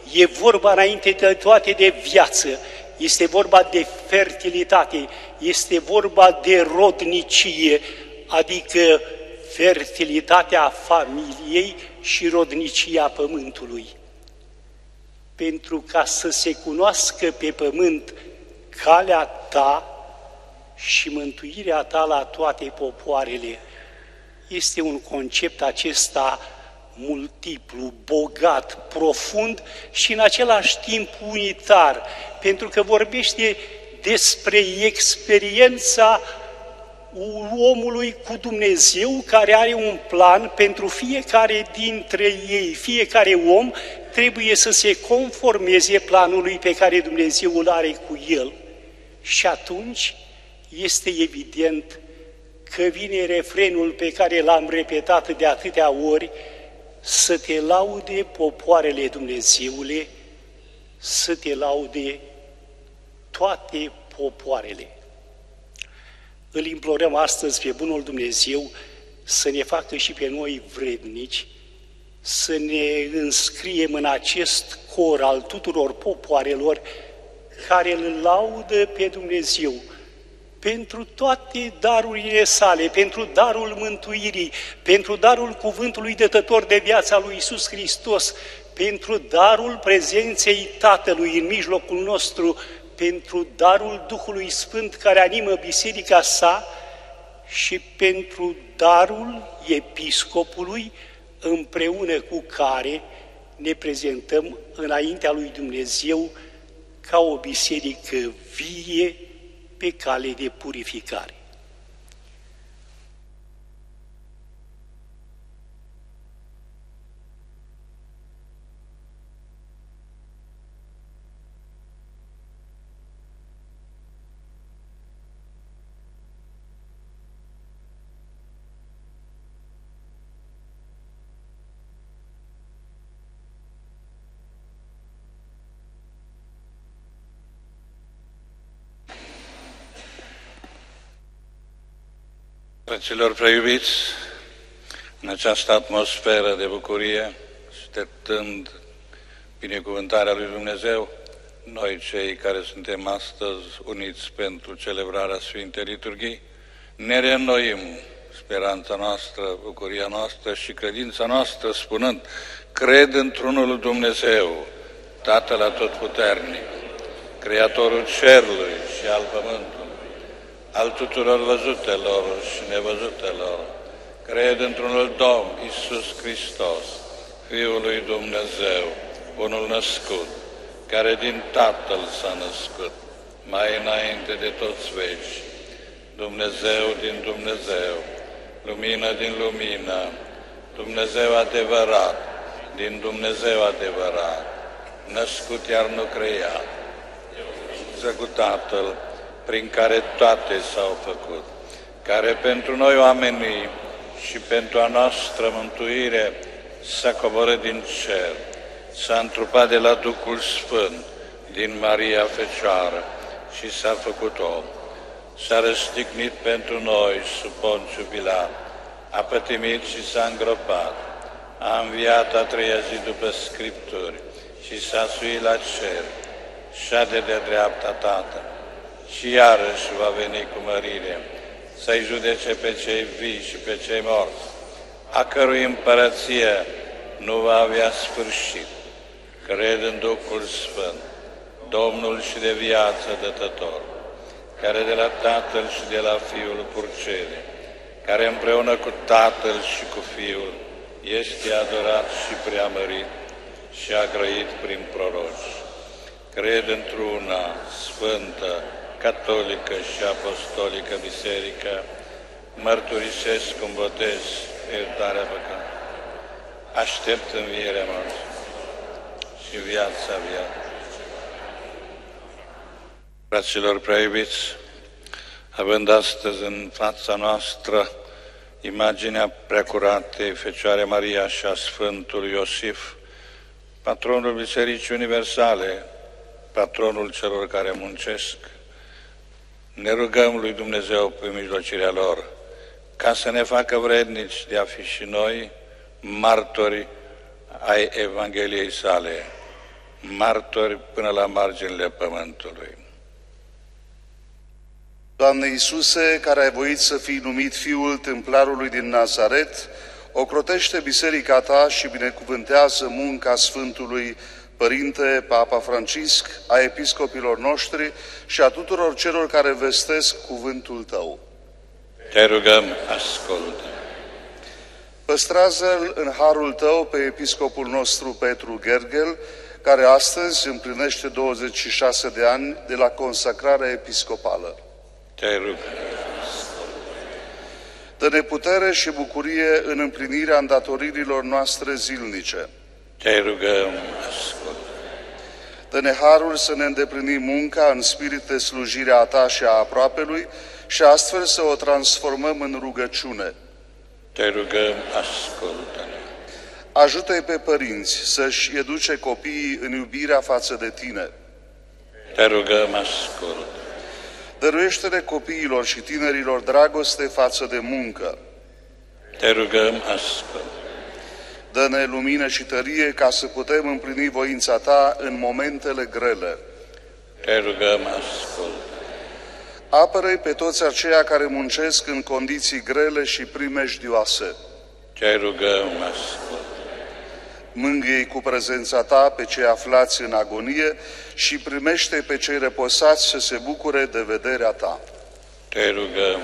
E vorba înainte de toate de viață, este vorba de fertilitate, este vorba de rodnicie, adică fertilitatea familiei și rodnicia pământului. Pentru ca să se cunoască pe pământ calea ta și mântuirea ta la toate popoarele, este un concept acesta multiplu, bogat, profund și în același timp unitar, pentru că vorbește despre experiența omului cu Dumnezeu, care are un plan pentru fiecare dintre ei. Fiecare om trebuie să se conformeze planului pe care Dumnezeu îl are cu el. Și atunci este evident că vine refrenul pe care l-am repetat de atâtea ori: să te laude popoarele, Dumnezeule, să te laude toate popoarele. Îl implorăm astăzi pe bunul Dumnezeu să ne facă și pe noi vrednici, să ne înscriem în acest cor al tuturor popoarelor care îl laudă pe Dumnezeu pentru toate darurile sale, pentru darul mântuirii, pentru darul cuvântului dătător de viața lui Iisus Hristos, pentru darul prezenței Tatălui în mijlocul nostru, pentru darul Duhului Sfânt care animă biserica sa și pentru darul episcopului, împreună cu care ne prezentăm înaintea lui Dumnezeu ca o biserică vie pe cale de purificare. Fraților preiubiți, în această atmosferă de bucurie, așteptând binecuvântarea lui Dumnezeu, noi cei care suntem astăzi uniți pentru celebrarea Sfintei Liturghii, ne reînnoim speranța noastră, bucuria noastră și credința noastră, spunând: cred într-unul Dumnezeu, Tatăl Atotputernic, Creatorul cerului și al pământului, al tuturor văzutelor și nevăzutelor. Cred într-unul Domn, Iisus Hristos, Fiul lui Dumnezeu, unul născut, care din Tatăl s-a născut, mai înainte de toți veci, Dumnezeu din Dumnezeu, lumină din lumină, Dumnezeu adevărat, din Dumnezeu adevărat, născut iar nu creat, cu Tatăl, prin care toate s-au făcut, care pentru noi oamenii și pentru a noastră mântuire s-a coborât din cer, s-a întrupat de la Duhul Sfânt, din Maria Fecioară și s-a făcut om. S-a răstignit pentru noi sub Ponciu Pilat, a pătimit și s-a îngropat, a înviat a treia zi după Scripturi și s-a suit la cer, șade de dreapta Tatălui, și iarăși va veni cu mărire să-i judece pe cei vii și pe cei morți, a cărui împărăție nu va avea sfârșit. Cred în Duhul Sfânt, Domnul și de viață dătător, care de la Tatăl și de la Fiul purcede, care împreună cu Tatăl și cu Fiul este adorat și preamărit și a grăit prin proroci. Cred într-una sfântă, catolică și apostolică biserică, mărturisesc un botez, iertarea păcatelor. Aștept învierea morții și viața viață. Fraților preiubiți, având astăzi în fața noastră imaginea preacuratei Fecioare Maria și a Sfântului Iosif, patronul Bisericii Universale, patronul celor care muncesc, ne rugăm lui Dumnezeu pe mijlocirea lor, ca să ne facă vrednici de a fi și noi martori ai Evangheliei sale, martori până la marginile pământului. Doamne Iisuse, care ai voit să fii numit Fiul Templarului din Nazaret, ocrotește biserica ta și binecuvântează munca Sfântului Părinte Papa Francisc, a episcopilor noștri și a tuturor celor care vestesc cuvântul tău. Te rugăm, ascultă. Păstrează-l în harul tău pe episcopul nostru Petru Gergel, care astăzi împlinește douăzeci și șase de ani de la consacrarea episcopală. Te rugăm. Dă-ne putere și bucurie în împlinirea îndatoririlor noastre zilnice. Te rugăm, ascultă. Dă-ne harul să ne îndeplinim munca în spirit de slujire a ta și a aproapelui și astfel să o transformăm în rugăciune. Te rugăm, ascultă-ne. Ajută-i pe părinți să-și educe copiii în iubirea față de tine. Te rugăm, ascultă. Dăruiește-ne copiilor și tinerilor dragoste față de muncă. Te rugăm, ascultă. Dă-ne lumină și tărie ca să putem împlini voința ta în momentele grele. Te rugăm, ascultă. Apără-i pe toți aceia care muncesc în condiții grele și primejdioase. Te rugăm, ascultă. Mângâie-i cu prezența ta pe cei aflați în agonie și primește pe cei reposați să se bucure de vederea ta. Te rugăm.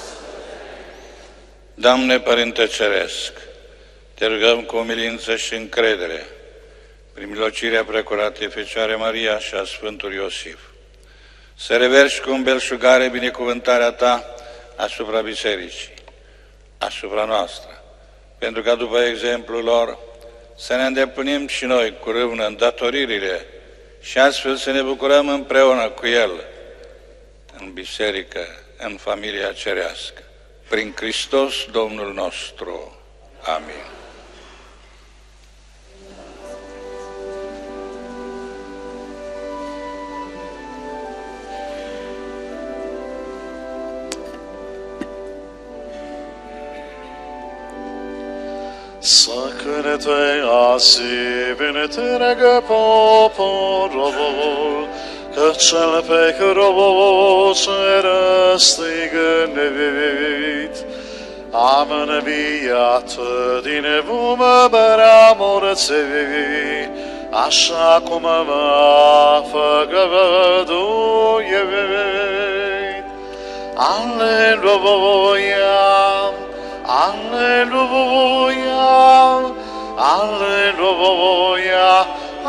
Doamne Părinte Ceresc, te rugăm cu umilință și încredere, prin milocirea Precuratei Fecioare Maria și a Sfântului Iosif, să reverși cu îmbelșugare binecuvântarea ta asupra bisericii, asupra noastră, pentru ca după exemplul lor să ne îndeplinim și noi cu râvnă îndatoririle și astfel să ne bucurăm împreună cu El în biserică, în familia cerească. Prin Hristos Domnul nostru. Amin. Să cânte azi întreg poporul, că cel pe cruce răstignit am înviat din umbră morții, așa cum m-a făgăduit. Aleluia! Aleluia, aleluia,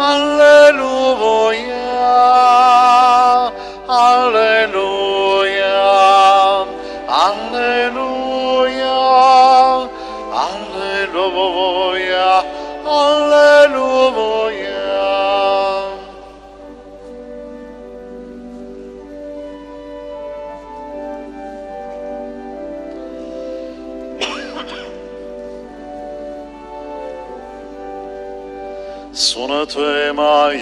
aleluia, aleluia, aleluia, aleluia, aleluia. Sună-te mai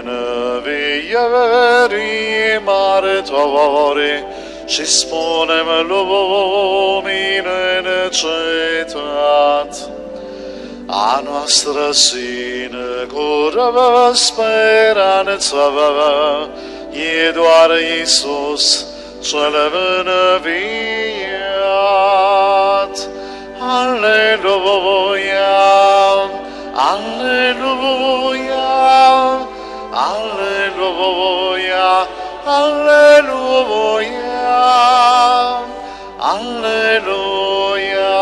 învierii martori și spune-mi lumine necetat. A noastră singură speranță e doar Iisus cel înviat. Aleluia! Aleluia, aleluia, aleluia, aleluia,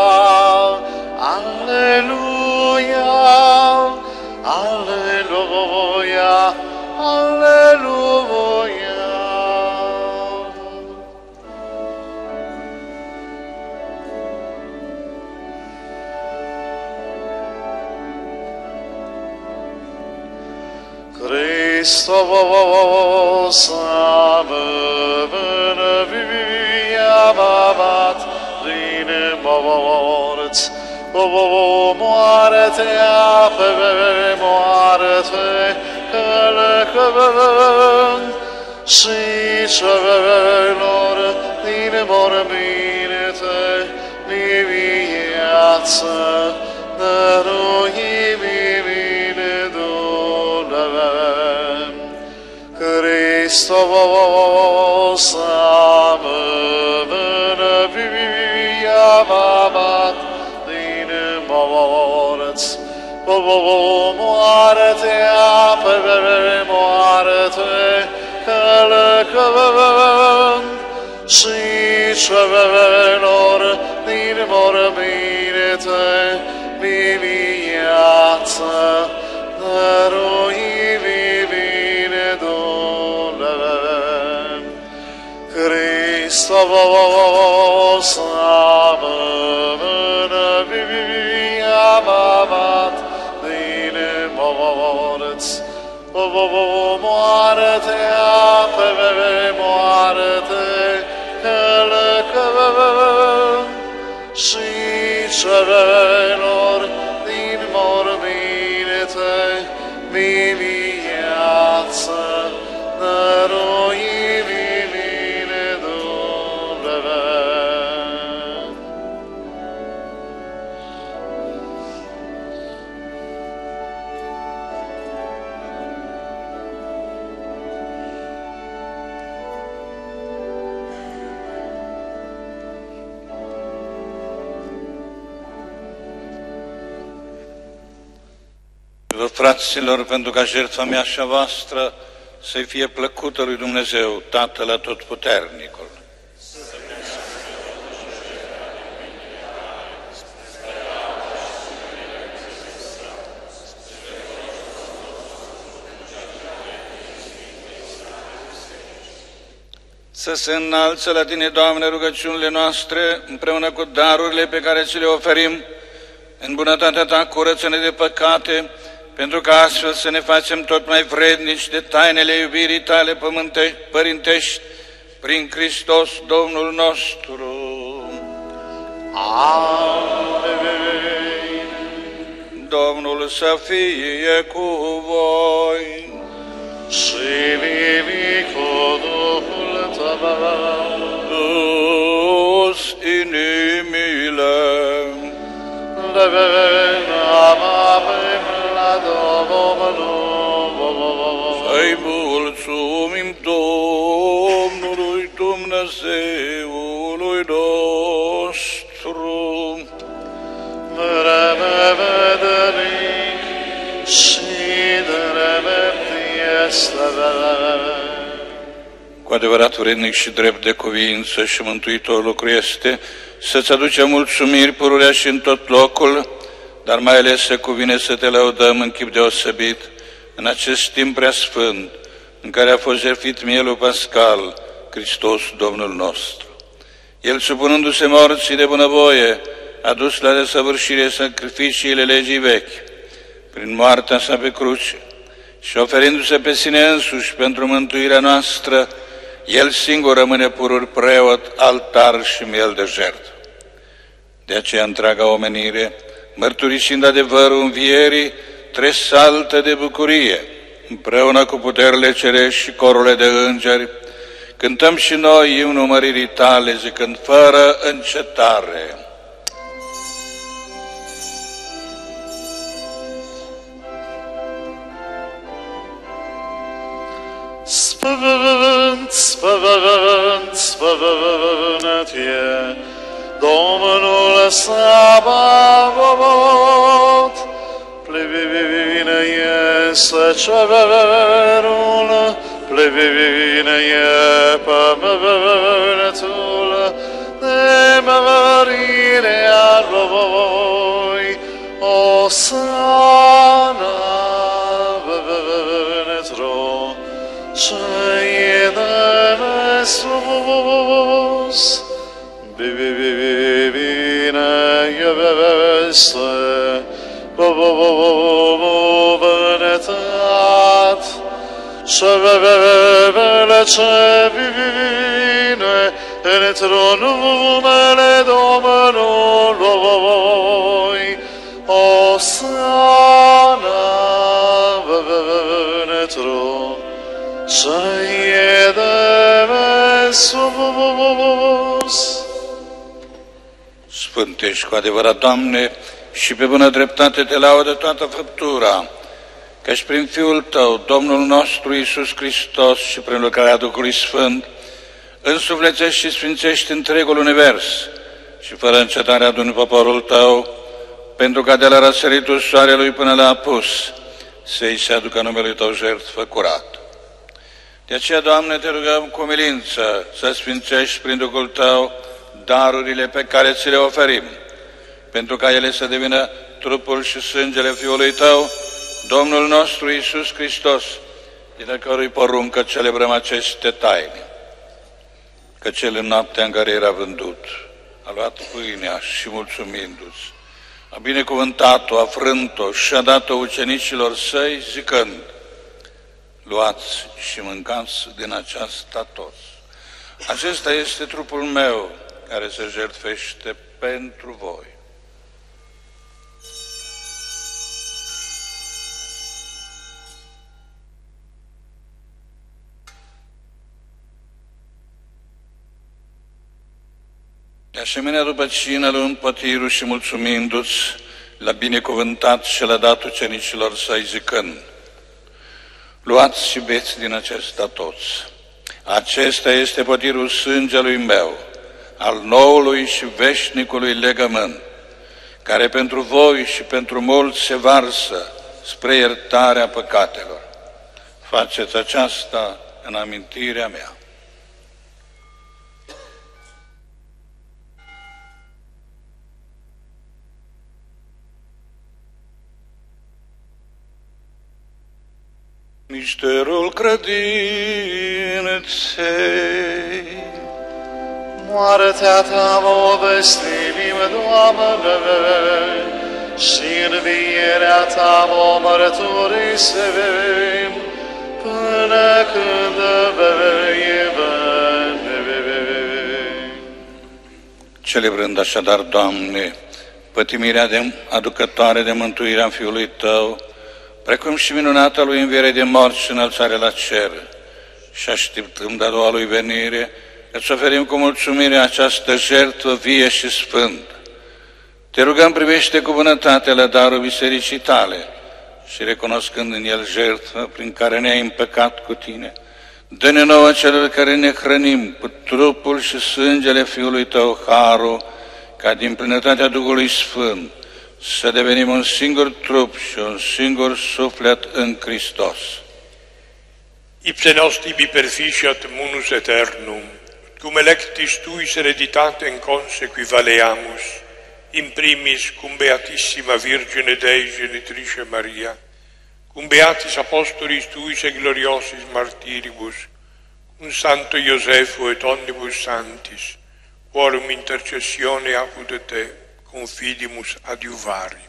aleluia, aleluia, aleluia. Hristos am înviat din morți, cu moartea pe moarte călăcând și celor din morminte din viață dăruim. Hristos amânăvia babat din morți. Moară-te, apără, moară-te, călăcând și celor din morminte viață, dărui vine Dumnezeu. Hristos amânăvia babat din morți. Moară-te, apără, moară-te, călăcând și celor din morminte viață, dărui vine Dumnezeu. Vă, fraților, pentru ca jertfa mea și a voastră să fie plăcută lui Dumnezeu, Tatăl Atotputernicul. Să se înalță la Tine, Doamne, rugăciunile noastre, împreună cu darurile pe care ți le oferim, în bunătatea Ta curăță-ne de păcate, pentru că astfel să ne facem tot mai vrednici de tainele iubirii Tale pământești, părintești, prin Hristos Domnul nostru. Amin. Domnul să fie cu voi. Și vivi cu Duhul Tău. Dus inimile. Devenam avem la Domnul. Să-i mulțumim Domnului Dumnezeului nostru. Vreme vederic și drept este. Cu adevărat vrednic și drept de cuvință și mântuitor lucru este să-ți aducem mulțumiri pururea și în tot locul, dar mai ales se cuvine să te lăudăm în chip deosebit în acest timp preasfânt în care a fost jertfit mielul pascal, Hristos Domnul nostru. El, supunându-se morții de bunăvoie, a dus la desăvârșire sacrificiile legii vechi, prin moartea sa pe cruce și oferindu-se pe sine însuși pentru mântuirea noastră, El singur rămâne purur preot, altar și miel de jertfă. De aceea întreaga omenire, mărturisind adevărul învierii, tresaltă de bucurie, împreună cu puterile cerești și corurile de îngeri, cântăm și noi imnul măririi Tale, zicând fără încetare. Sfânt, sfânt, sfânt e Domnul Sabaoth, plevine este cerul, plevine e pământul de mărirea Lui, Osana vănetro, ce-i de sus, bine este vănetat, ce vele ce vine într-o numele Domnului, Osana vănetro, ce-i de sus. Sfântești cu adevărat, Doamne, și pe bună dreptate te laudă toată făptura, căci prin Fiul Tău, Domnul nostru Iisus Hristos, și prin lucrarea Duhului Sfânt, însuflețești și sfințești întregul univers și fără încetare aduni poporul Tău, pentru ca de la răsăritul soarelui până la apus să-i se aducă numelui Tău jertfă curată. De aceea, Doamne, Te rugăm cu milință să sfințești prin Duhul Tău darurile pe care ți le oferim, pentru ca ele să devină trupul și sângele Fiului Tău, Domnul nostru Iisus Hristos, din a cărui poruncă celebrăm aceste taine. Că cel în noaptea în care era vândut a luat pâinea și mulțumindu-ți, a binecuvântat-o, a frânt-o și a dat-o ucenicilor săi, zicând: luați și mâncați din aceasta toți. Acesta este trupul meu care se jertfește pentru voi. De asemenea, după cină, luând pătirul și mulțumindu-ți, l-a binecuvântat și l-a dat ucenicilor săi, zicând: luați și beți din acesta toți. Acesta este pătirul sângelui meu, al noului și veșnicului legământ, care pentru voi și pentru mulți se varsă spre iertarea păcatelor. Faceți aceasta în amintirea mea. Misterul credinței. Moartea Ta vă vestim, Doamne, și învierea Ta vă mărturisim, până când vei veni. Celebrând așadar, Doamne, pătimirea de aducătoare de mântuirea Fiului Tău, precum și minunata Lui înviere din morți și înălțare la cer, și așteptând a doua Lui venire, îți oferim cu mulțumire această jertfă vie și sfântă. Te rugăm, primește cu bunătate la darul bisericii Tale și, recunoscând în el jertfă prin care ne-ai împăcat cu Tine, dă-ne nouă celor care ne hrănim cu trupul și sângele Fiului Tău harul, ca din plinătatea Duhului Sfânt să devenim un singur trup și un singur suflet în Hristos. Ipse nostri perficiat munus aeternum, cum electis tuis hereditate in consequivaleamus, in primis cum Beatissima Virgine Dei Genitrice Maria, cum Beatis Apostolis tuis et gloriosis martiribus, cum Santo Iosefo et omnibus santis, quorum intercessione apud Te, confidimus adiuvari.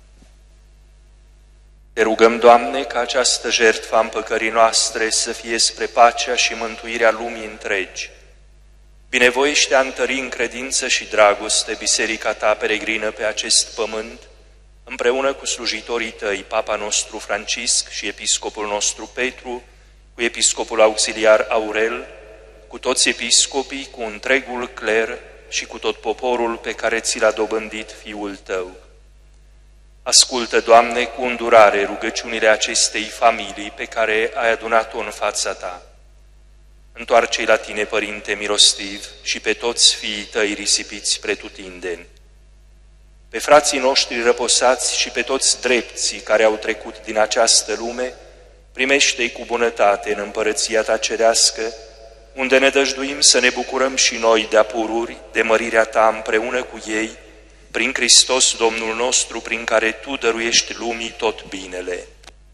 Te rugăm, Doamne, ca această jertfă a împăcării noastre să fie spre pacea și mântuirea lumii întregi. Binevoiește a întări în credință și dragoste biserica Ta peregrină pe acest pământ, împreună cu slujitorii Tăi, Papa nostru Francisc și Episcopul nostru Petru, cu Episcopul auxiliar Aurel, cu toți episcopii, cu întregul cler și cu tot poporul pe care ți l-a dobândit Fiul Tău. Ascultă, Doamne, cu îndurare rugăciunile acestei familii pe care ai adunat-o în fața Ta. Întoarce-i la Tine, Părinte milostiv, și pe toți fiii Tăi risipiți pretutindeni. Pe frații noștri răposați și pe toți drepții care au trecut din această lume, primește-i cu bunătate în împărăția Ta cerească, unde ne dăjduim să ne bucurăm și noi de apururi, de mărirea Ta împreună cu ei, prin Hristos Domnul nostru, prin care Tu dăruiești lumii tot binele.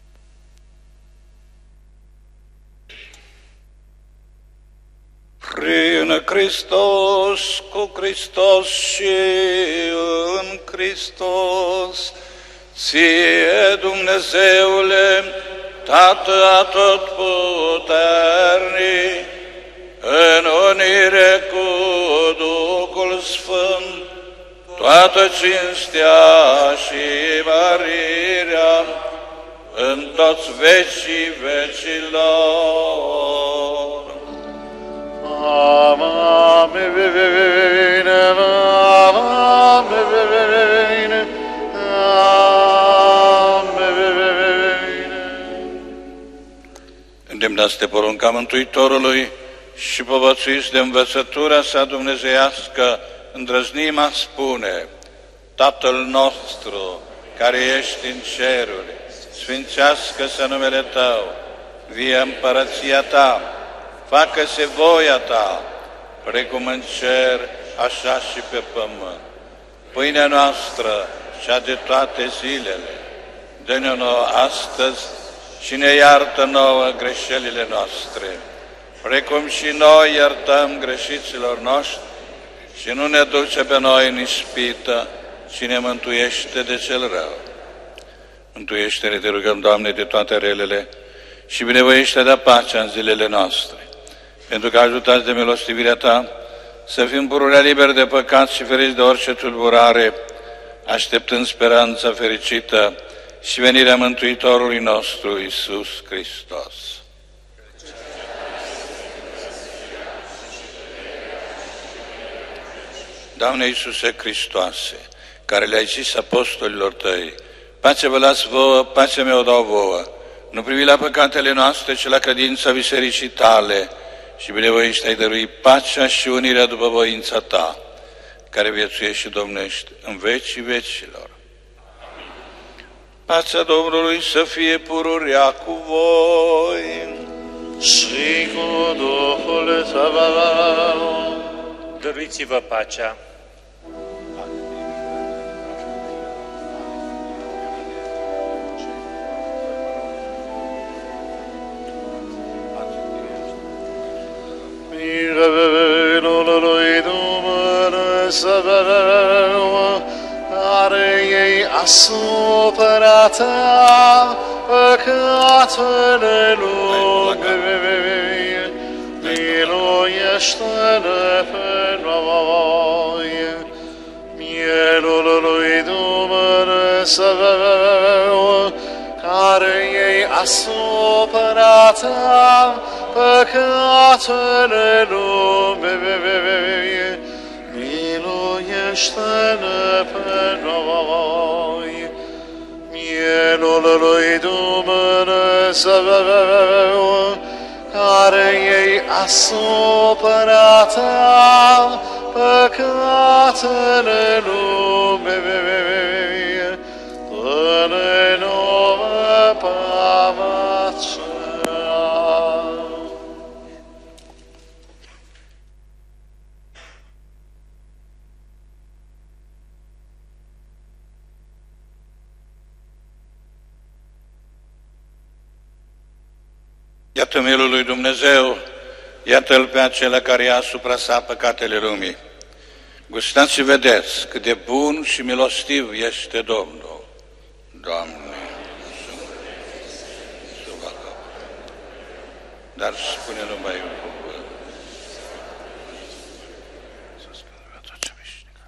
Prin Hristos, cu Hristos și în Hristos, Ție, Dumnezeule, Tată atotputernic, în unire cu Duhul Sfânt, toată cinstea și mărirea în toți vecii vecilor. Amen, amen, amen. semnați de porunca Mântuitorului și povățuiți de învățătura sa dumnezeiască, îndrăznim a spune: Tatăl nostru, care ești în ceruri, sfințească-se numele Tău, vie împărăția Ta, facă-se voia Ta, precum în cer, așa și pe pământ. Pâinea noastră, cea de toate zilele, dă-ne nouă astăzi și ne iartă nouă greșelile noastre, precum și noi iertăm greșiților noștri, și nu ne duce pe noi în ispită, ci ne mântuiește de cel rău. Mântuiește-ne, te rugăm, Doamne, de toate relele și binevoiește de pacea în zilele noastre, pentru că ajutați de milostivirea Ta să fim pururea liberi de păcat și feriți de orice tulburare, așteptând speranța fericită și venirea Mântuitorului nostru, Iisus Hristos. Doamne Iisuse Hristoase, care le-ai zis apostolilor Tăi: pace vă las vouă, pace mea o dau vouă, nu privi la păcatele noastre, ci la credința bisericii Tale, și binevoiește ai dărui pacea și unirea după voința Ta, care viețuiești și domnești în vecii vecilor. Pacea Domnului să fie pururea cu voi și cu Duhul Tău. Dăruiți-vă pacea. Milul lui Dumnezeu, care ei asupra Ta păcatele lumii, miluiește-ne pe noi. Mielul lui Dumnezeu, care ei asupra Ta păcatele lumii, miluiește-ne pe noi. Mielul lui Dumnezeu, care ei asupra Ta păcatele lumii, dă-ne nouă pacea. Iată mielul lui Dumnezeu, iată-L pe acela care ia asupra sa păcatele lumii. Gustați și vedeți cât de bun și milostiv este Domnul. Doamne, să facă. Dar spune numai un cuvânt. Să scălăvea tot ce mișnică.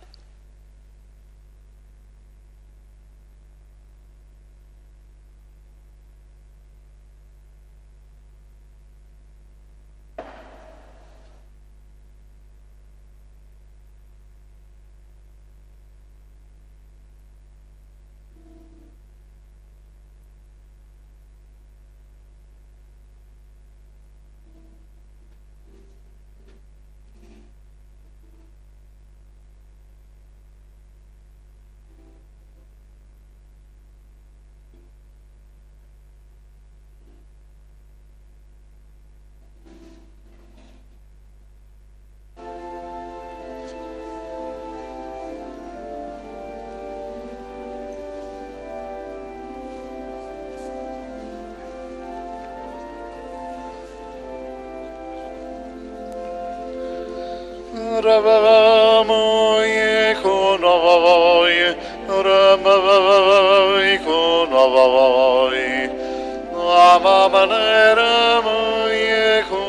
Rămâi cu noi, rămâi cu noi, Doamne, rămâi cu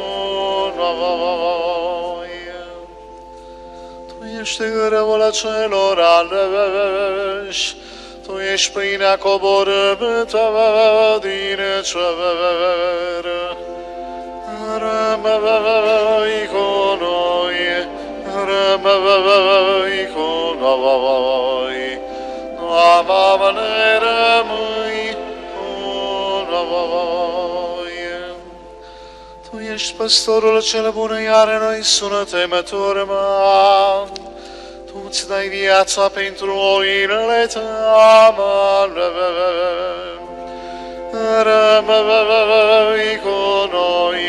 noi. Tu ești grâul celor aleși, Tu ești pâinea coborâtă din cer. Rămâi cu noi, rămâi cu noi, Doamne, rămâi cu noi. ești păstorul cel bun, iar noi sună-te mă turma. Tu îți dai viața pentru oile tale. Rămâi cu noi,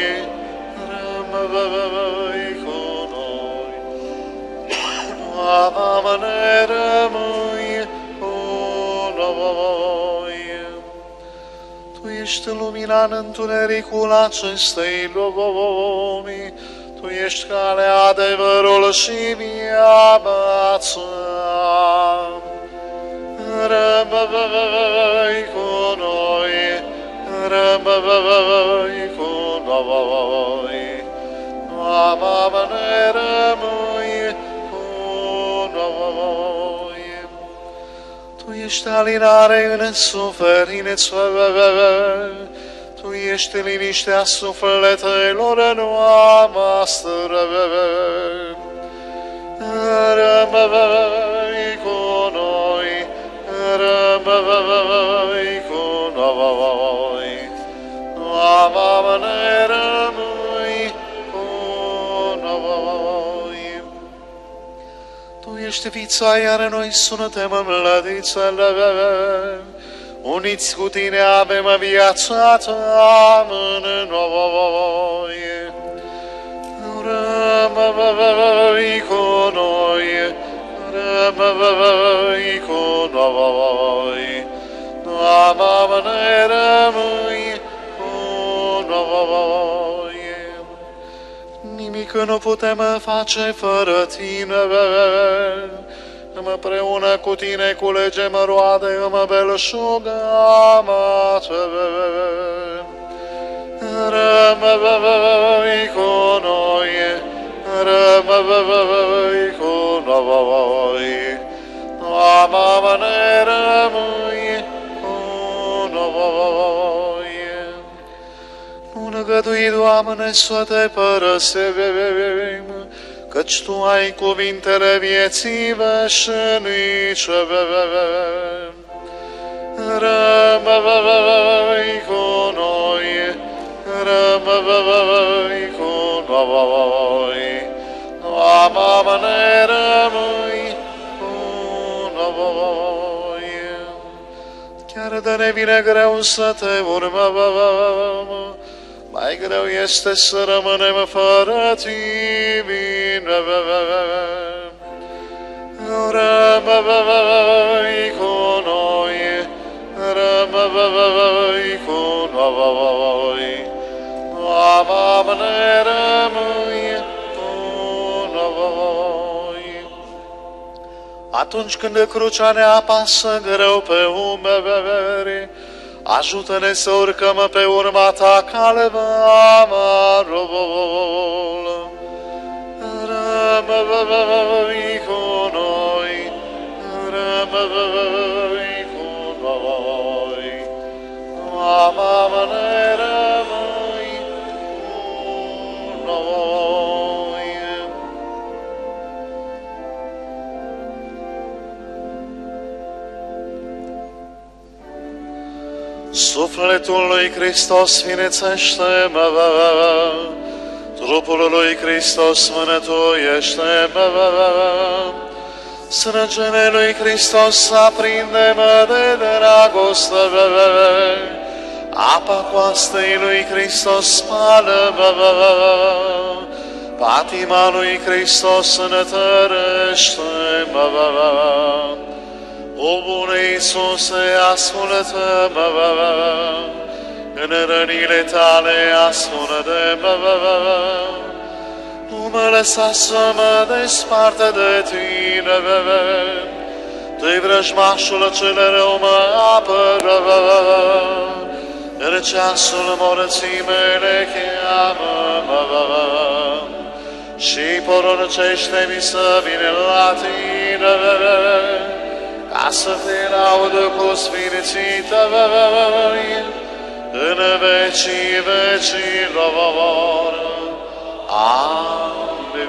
rămâi cu noi. Doamne, rămâi cu noi. Tu ești lumina în întunericul acestei lumi. Tu ești calea, adevărul și viața. Rămâi cu noi, rămâi cu noi. Doamne, rămâi cu noi. Tu ești alinare în suferință, Tu ești liniștea sufletelor noastre. Rămâi cu noi, rămâi cu noi. Doamne, rămâi cu noi. Tu ești vița, iar noi sună-te mlădițele. Uniți cu tine avem viața ta în noi. Rămâi cu noi, rămâi cu noi. Doamne, rămâi cu noi. Nimic nu putem face fără tine. Împreună cu tine culegem roade, îmi belșugăm. Rămâi cu noi, rămâi cu noi. Doamne, rămâi cu noi. Nu îngădui, Doamne, să te părăsim, căci Tu ai cuvintele vieții veșnice. Rămâi cu noi, rămâi cu noi. Doamne, rămâi cu noi. Chiar de ne vine greu să te urmăm, mai greu este să rămânem fără tine. Rămâi cu noi, rămâi cu noi. Doamne, rămâi cu noi. Atunci când crucea ne apasă greu pe umeri, ajută-ne să urcăm pe urma Ta calvarul. Rămâi cu noi, rămâi cu noi. Doamne, rămâi cu noi. Sufletul lui Hristos sfințește-mă, trupul lui Hristos mânătuiește-mă, sângele lui Hristos aprinde-mă de dragoste, apa coastei lui Hristos spală-mă, patima lui Hristos întărește-mă. O bune Iisuse, ascultă-mă, în rănile Tale ascultă-mă, nu mă lăsa să mă despartă de Tine, Tu-i vrăjmașul cel rău mă apără, în ceasul morții mele cheamă-mă, și poruncește-mi să vin la Tine, ca să te laud cu sfinții Tăi, în vecii vecilor. Amin.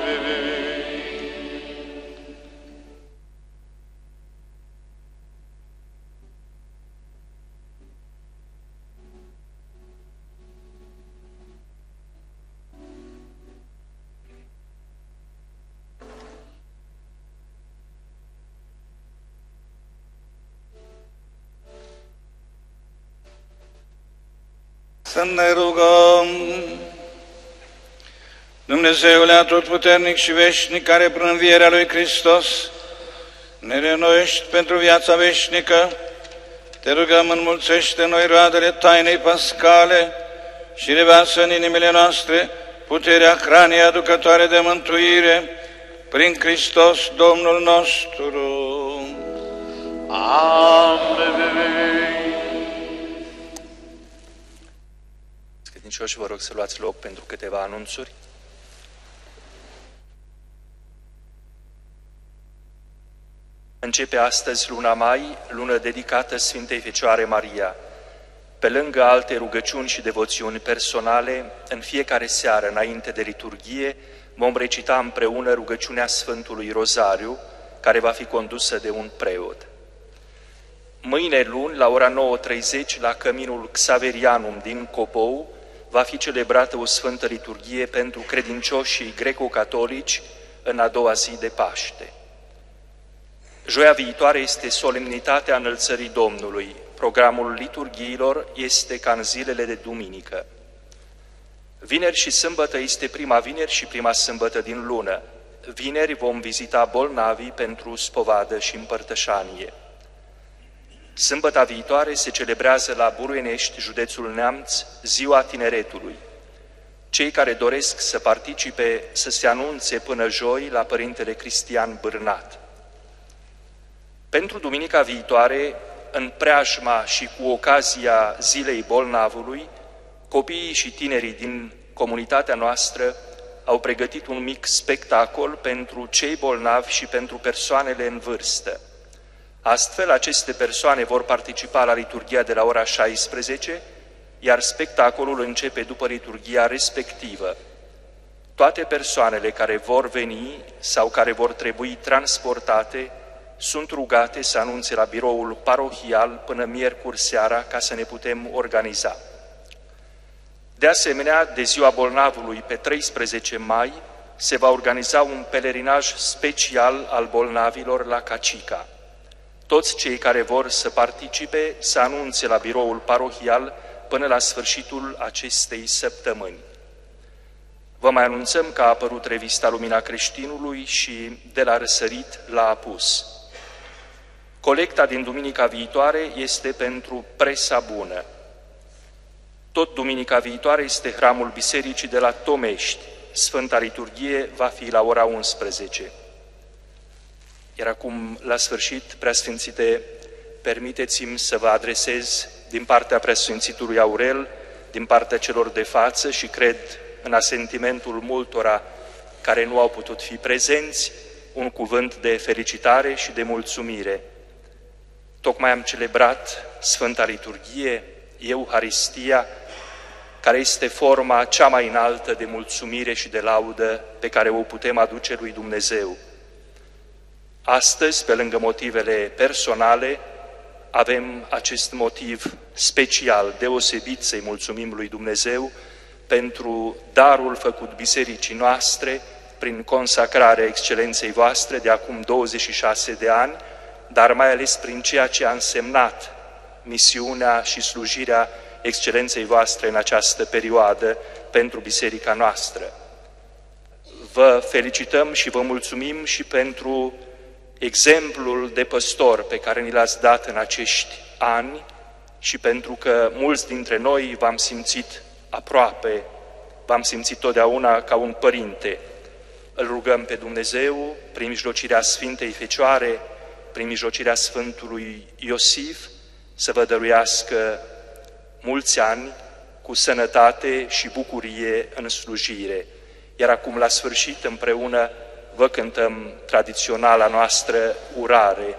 Să ne rugăm. Dumnezeule atotputernic și veșnic, care prin învierea lui Hristos ne reînnoiești pentru viața veșnică, te rugăm, înmulțește noi roadele tainei pascale și revarsă în inimile noastre puterea hranei aducătoare de mântuire prin Hristos Domnul nostru. Amin. Credincioși, vă rog să luați loc pentru câteva anunțuri. Începe astăzi luna mai, lună dedicată Sfintei Fecioare Maria. Pe lângă alte rugăciuni și devoțiuni personale, în fiecare seară, înainte de liturghie, vom recita împreună rugăciunea Sfântului Rozariu, care va fi condusă de un preot. Mâine luni, la ora nouă treizeci, la Căminul Xaverianum din Copou, va fi celebrată o Sfântă Liturghie pentru credincioșii greco-catolici în a doua zi de Paște. Joia viitoare este solemnitatea Înălțării Domnului. Programul liturghiilor este ca în zilele de duminică. Vineri și sâmbătă este prima vineri și prima sâmbătă din lună. Vineri vom vizita bolnavii pentru spovadă și împărtășanie. Sâmbăta viitoare se celebrează la Buruienești, județul Neamț, Ziua Tineretului. Cei care doresc să participe să se anunțe până joi la Părintele Cristian Bârnat. Pentru duminica viitoare, în preajma și cu ocazia Zilei Bolnavului, copiii și tinerii din comunitatea noastră au pregătit un mic spectacol pentru cei bolnavi și pentru persoanele în vârstă. Astfel, aceste persoane vor participa la liturghia de la ora șaisprezece, iar spectacolul începe după liturghia respectivă. Toate persoanele care vor veni sau care vor trebui transportate sunt rugate să anunțe la biroul parohial până miercuri seara ca să ne putem organiza. De asemenea, de ziua bolnavului pe treisprezece mai se va organiza un pelerinaj special al bolnavilor la Cacica. Toți cei care vor să participe să anunțe la biroul parohial până la sfârșitul acestei săptămâni. Vă mai anunțăm că a apărut revista Lumina Creștinului și De la Răsărit la Apus. Colecta din duminica viitoare este pentru Presa Bună. Tot duminica viitoare este hramul Bisericii de la Tomești. Sfânta Liturghie va fi la ora unsprezece. Iar acum, la sfârșit, Preasfințite, permiteți-mi să vă adresez din partea Preasfințitului Aurel, din partea celor de față și cred în asentimentul multora care nu au putut fi prezenți, un cuvânt de felicitare și de mulțumire. Tocmai am celebrat Sfânta Liturghie, Euharistia, care este forma cea mai înaltă de mulțumire și de laudă pe care o putem aduce lui Dumnezeu. Astăzi, pe lângă motivele personale, avem acest motiv special, deosebit să-i mulțumim lui Dumnezeu pentru darul făcut bisericii noastre prin consacrarea excelenței voastre de acum douăzeci și șase de ani, dar mai ales prin ceea ce a însemnat misiunea și slujirea excelenței voastre în această perioadă pentru biserica noastră. Vă felicităm și vă mulțumim și pentru exemplul de păstor pe care ni l-ați dat în acești ani și pentru că mulți dintre noi v-am simțit aproape, v-am simțit totdeauna ca un părinte. Îl rugăm pe Dumnezeu, prin mijlocirea Sfintei Fecioare, prin mijlocirea Sfântului Iosif, să vă dăruiască mulți ani cu sănătate și bucurie în slujire. Iar acum, la sfârșit, împreună, vă cântăm tradiționala noastră urare.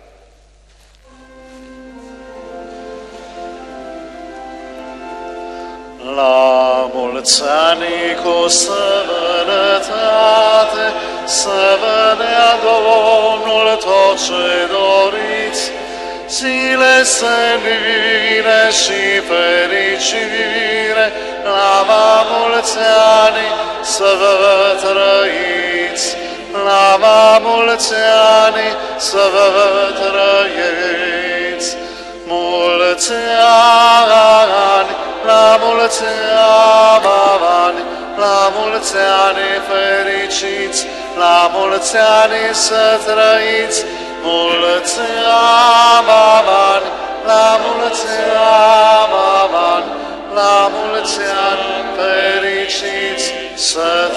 La mulți ani cu sănătate, să vă dea Domnul tot ce doriți, zile senină și fericire, la mulți ani să vă trăiți, la mulți ani să vă trăiți, mulți ani, la mulți mulți ani, la mulți ani fericiți, la mulți ani să trăiți, mulți ani, la mulți ani, la mulți ani fericiți să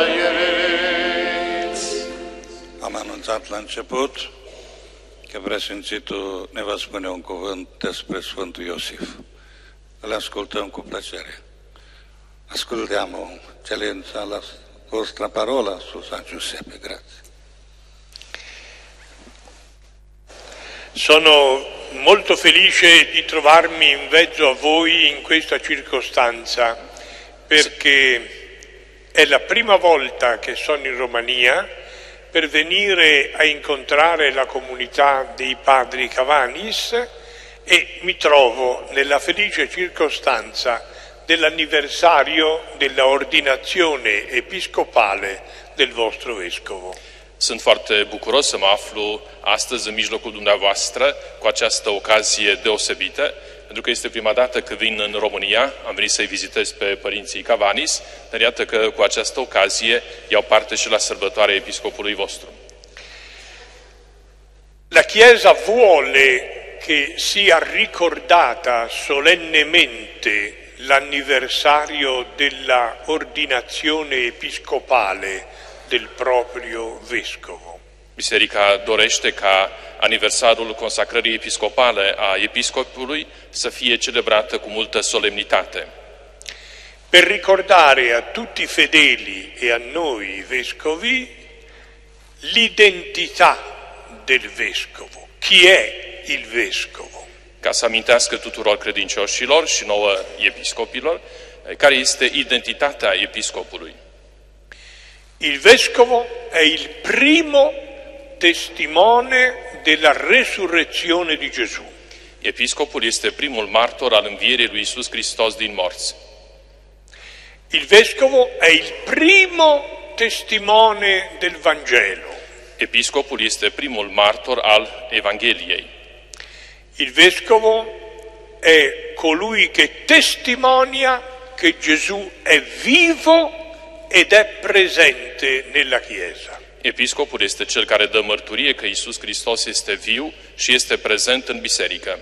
trăiți. Am anunțat la început că preasfințitul ne va spune un cuvânt despre Sfântul Iosif. Îl ascultăm cu plăcere. Ascoltiamo, eccellenza, la vostra parola su San Giuseppe, grazie. Sono molto felice di trovarmi in mezzo a voi in questa circostanza, perché è la prima volta che sono in Romania per venire a incontrare la comunità dei padri Cavanis e mi trovo nella felice circostanza dell'anniversario della ordinazione episcopale del vostro vescovo. Sunt foarte bucuros să mă aflu astăzi în mijlocul dumneavoastră cu această ocazie deosebită, pentru că este prima dată când vin în România, am venit să-i vizitez pe părinții Cavanis, dar iată că cu această ocazie iau parte și la sărbătoarea episcopului vostru. La Chiesa vuole che sia ricordata solennemente l'anniversario della ordinazione episcopale del proprio vescovo. Biserica dorește ca aniversarul consacrării episcopale a episcopului să fie celebrată cu multă solemnitate. Per ricordare a tutti i fedeli e a noi vescovi l'identità del vescovo. Chi è il vescovo? Ca să amintească tuturor credincioșilor și nouă episcopilor care este identitatea episcopului. Il vescovo è il primo testimone della resurrezione di Gesù. Episcopul este primul martor al învierii lui Iisus Hristos din morți. Il vescovo è il primo testimone del Vangelo. Episcopul este primul martor al Evangheliei. Il vescovo è colui che testimonia che Gesù è vivo ed è presente nella Chiesa. Episcopul este cel care dă mărturie că Iisus Hristos este viu și este prezent în biserică.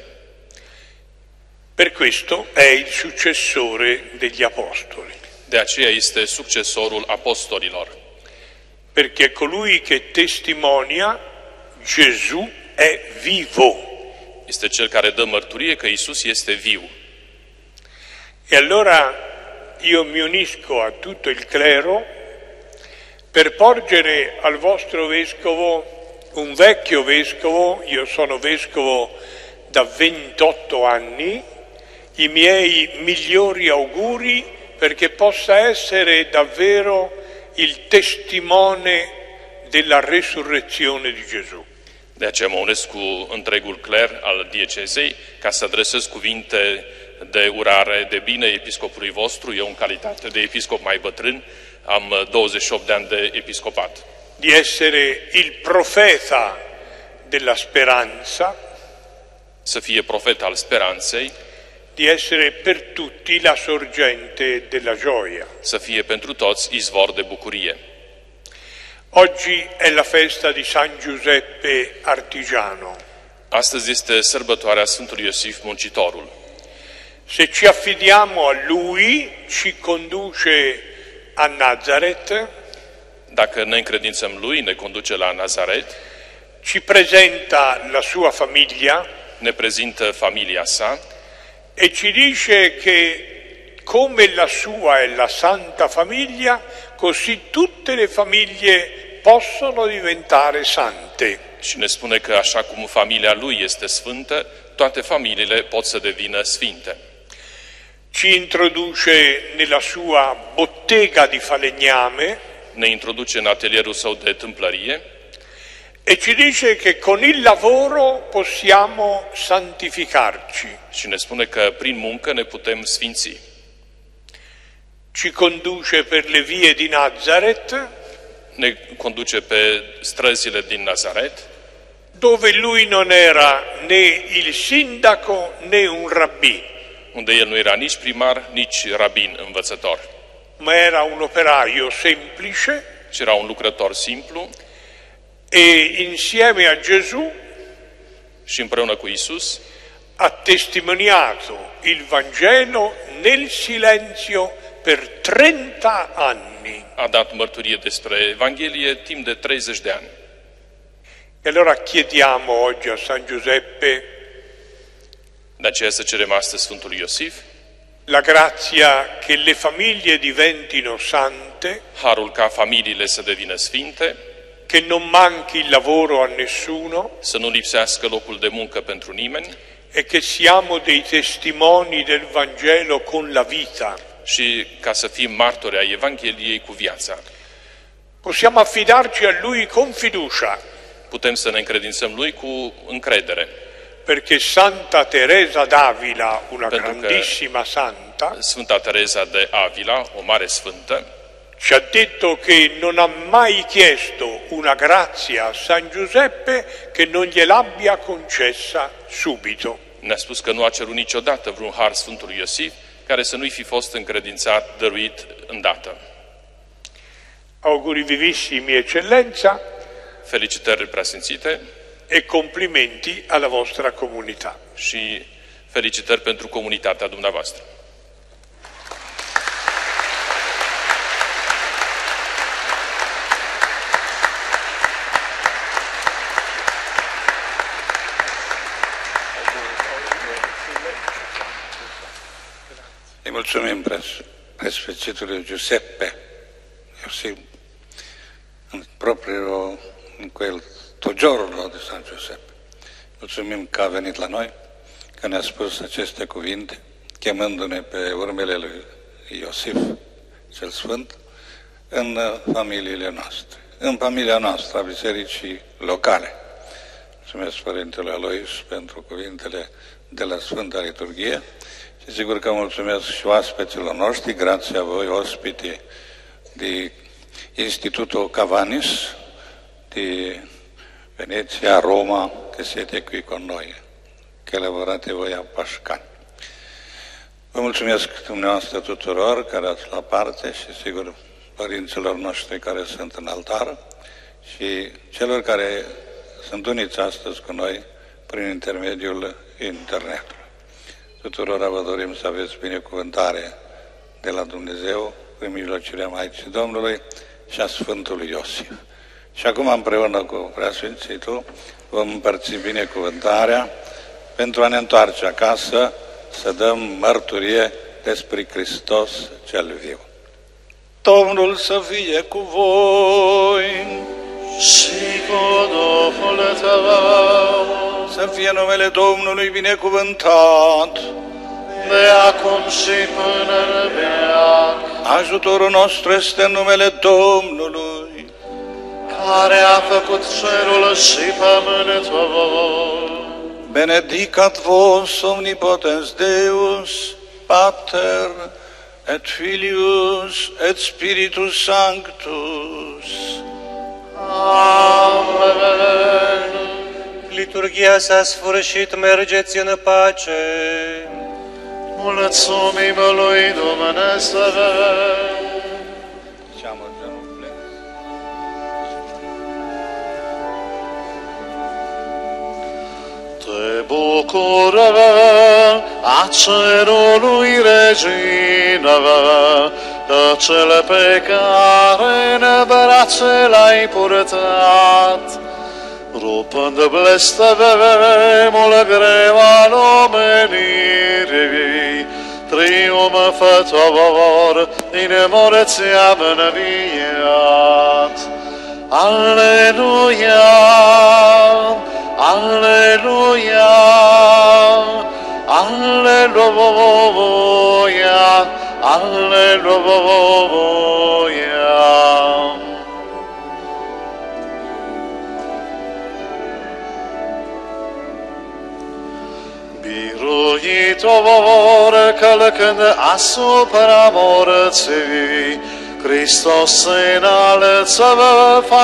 Per questo è il successore degli apostoli. De aceea este succesorul apostolilor. Perché colui che testimonia Gesù è vivo. Este cel care dă mărturie că Iisus este viu. E allora io mi unisco a tutto il clero per porgere al vostro vescovo, un vecchio vescovo, io sono vescovo da ventotto anni, i miei migliori auguri perché possa essere davvero il testimone della resurrezione di Gesù. De aceea mă unesc cu întregul cler al diecezei ca să adresez cuvinte de urare, de bine episcopului vostru. Eu, în calitate de episcop mai bătrân, am douăzeci și opt de ani de episcopat. Di essere il profeta della speranza, să fie profet al speranței, di essere per tutti la sorgente della gioia. Să fie pentru toți izvor de bucurie. Oggi è la festa di San Giuseppe Artigiano. Astăzi este sărbătoarea Sfântului Iosif Muncitorul. Se ci affidiamo a lui, ci conduce a Nazaret. Dacă ne încredințăm lui, ne conduce la Nazaret. Ci presenta la sua famiglia. Ne prezintă familia sa. E ci dice che come la sua è la santa famiglia, così tutte le famiglie possono diventare sante. Și ne spune că așa cum familia lui este sfântă, toate familiile pot să devină sfinte. Ci introduce nella sua bottega di falegname. Ne introduce în atelierul său de tâmplărie. E ci dice che con il lavoro possiamo santificarci. Și ne spune că prin muncă ne putem sfinți. Ci conduce per le vie di Nazaret. Ne conduce pe străzile din Nazaret. Dove lui non era né il sindaco né un rabbì. unde el nu era nici primar, nici rabin învățător, ma era un operaio semplice ci era un lucrător simplu e insieme a Gesù și împreună cu Isus ha testimoniato il Vangelo nel silenzio per trenta anni. a dat mărturie despre Evanghelie timp de treizeci de ani. E allora chiediamo oggi a San Giuseppe De aceea să cerem astăzi Sfântului Iosif la grazia che le famiglie diventino sante, harul ca familiile să devină sfinte, che non manchi il lavoro a nessuno să nu lipsească locul de muncă pentru nimeni e che siamo dei testimoni del Vangelo con la vita. și ca să fim martori ai Evangheliei cu viața. Possiamo affidarci a Lui con fiducia, Putem să ne încredințăm Lui cu încredere, perché Santa Teresa d'Avila, una Pentru că grandissima santa, Sfânta Teresa de Avila, o mare sfântă, ci ha detto che non ha mai chiesto una grazia a San Giuseppe che non gliel'abbia concessa subito. ne-a spus că nu a cerut niciodată vreun har Sfântului Iosif care să nu-i fi fost încredințat, dăruit îndată. Auguri vivissimi, Eccellenza, Felicitări preasfințite e complimenti alla vostra comunità. și felicitări pentru comunitatea dumneavoastră. Îi mulțumim preasfințitului Giuseppe Iosif, proprio in quel giorno di San Giuseppe. Mulțumim că a venit la noi, că ne-a spus aceste cuvinte, chemându-ne pe urmele lui Iosif, cel Sfânt, în familiile noastre, în familia noastră a bisericii locale. Mulțumesc Părintele Alois pentru cuvintele de la Sfânta Liturghie și sigur că mulțumesc și oaspeților noștri, grație a voi, ospiti di Istituto Cavanis di Venezia, Roma, che siete qui con noi, che lavorate voi a Pașcani. Vă mulțumesc dumneavoastră tuturor care ați luat parte și sigur părinților noștri care sunt în altar și celor care sunt uniți astăzi cu noi prin intermediul internetului. Tuturor vă dorim să aveți binecuvântare de la Dumnezeu prin mijlocirea Maicii Domnului și a Sfântului Iosif. Și acum împreună cu Preasfințitul vom împărți binecuvântarea pentru a ne întoarce acasă să dăm mărturie despre Hristos cel viu. Domnul să fie cu voi și cu Duhul tău, să fie numele Domnului binecuvântat de acum și până în veac. Ajutorul nostru este în numele Domnului, care a făcut cerul și pământul. Benedicat vos omnipotens Deus, Pater, et Filius, et Spiritus Sanctus. Amen. Liturghia s-a sfârșit, mergeți în pace. Mulțumim lui Dumnezeu. Te bucură a cerului regină, de cele pe care în brațe l-ai purtat, rupând blestemul greu al omenirii, triumfător din morți am înviat. Aleluia! Aleluia! Aleluia! Aleluia! Biruitor, călcând asupra morții, Hristos se înalță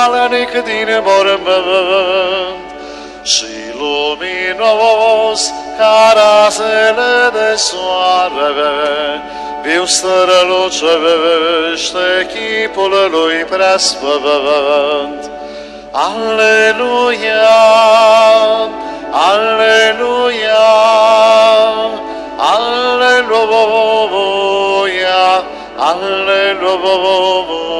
falnic din mormânt și luminos ca razele de soare, viu strălucește chipul lui preasfănt. Aleluia, aleluia, aleluia, aleluia.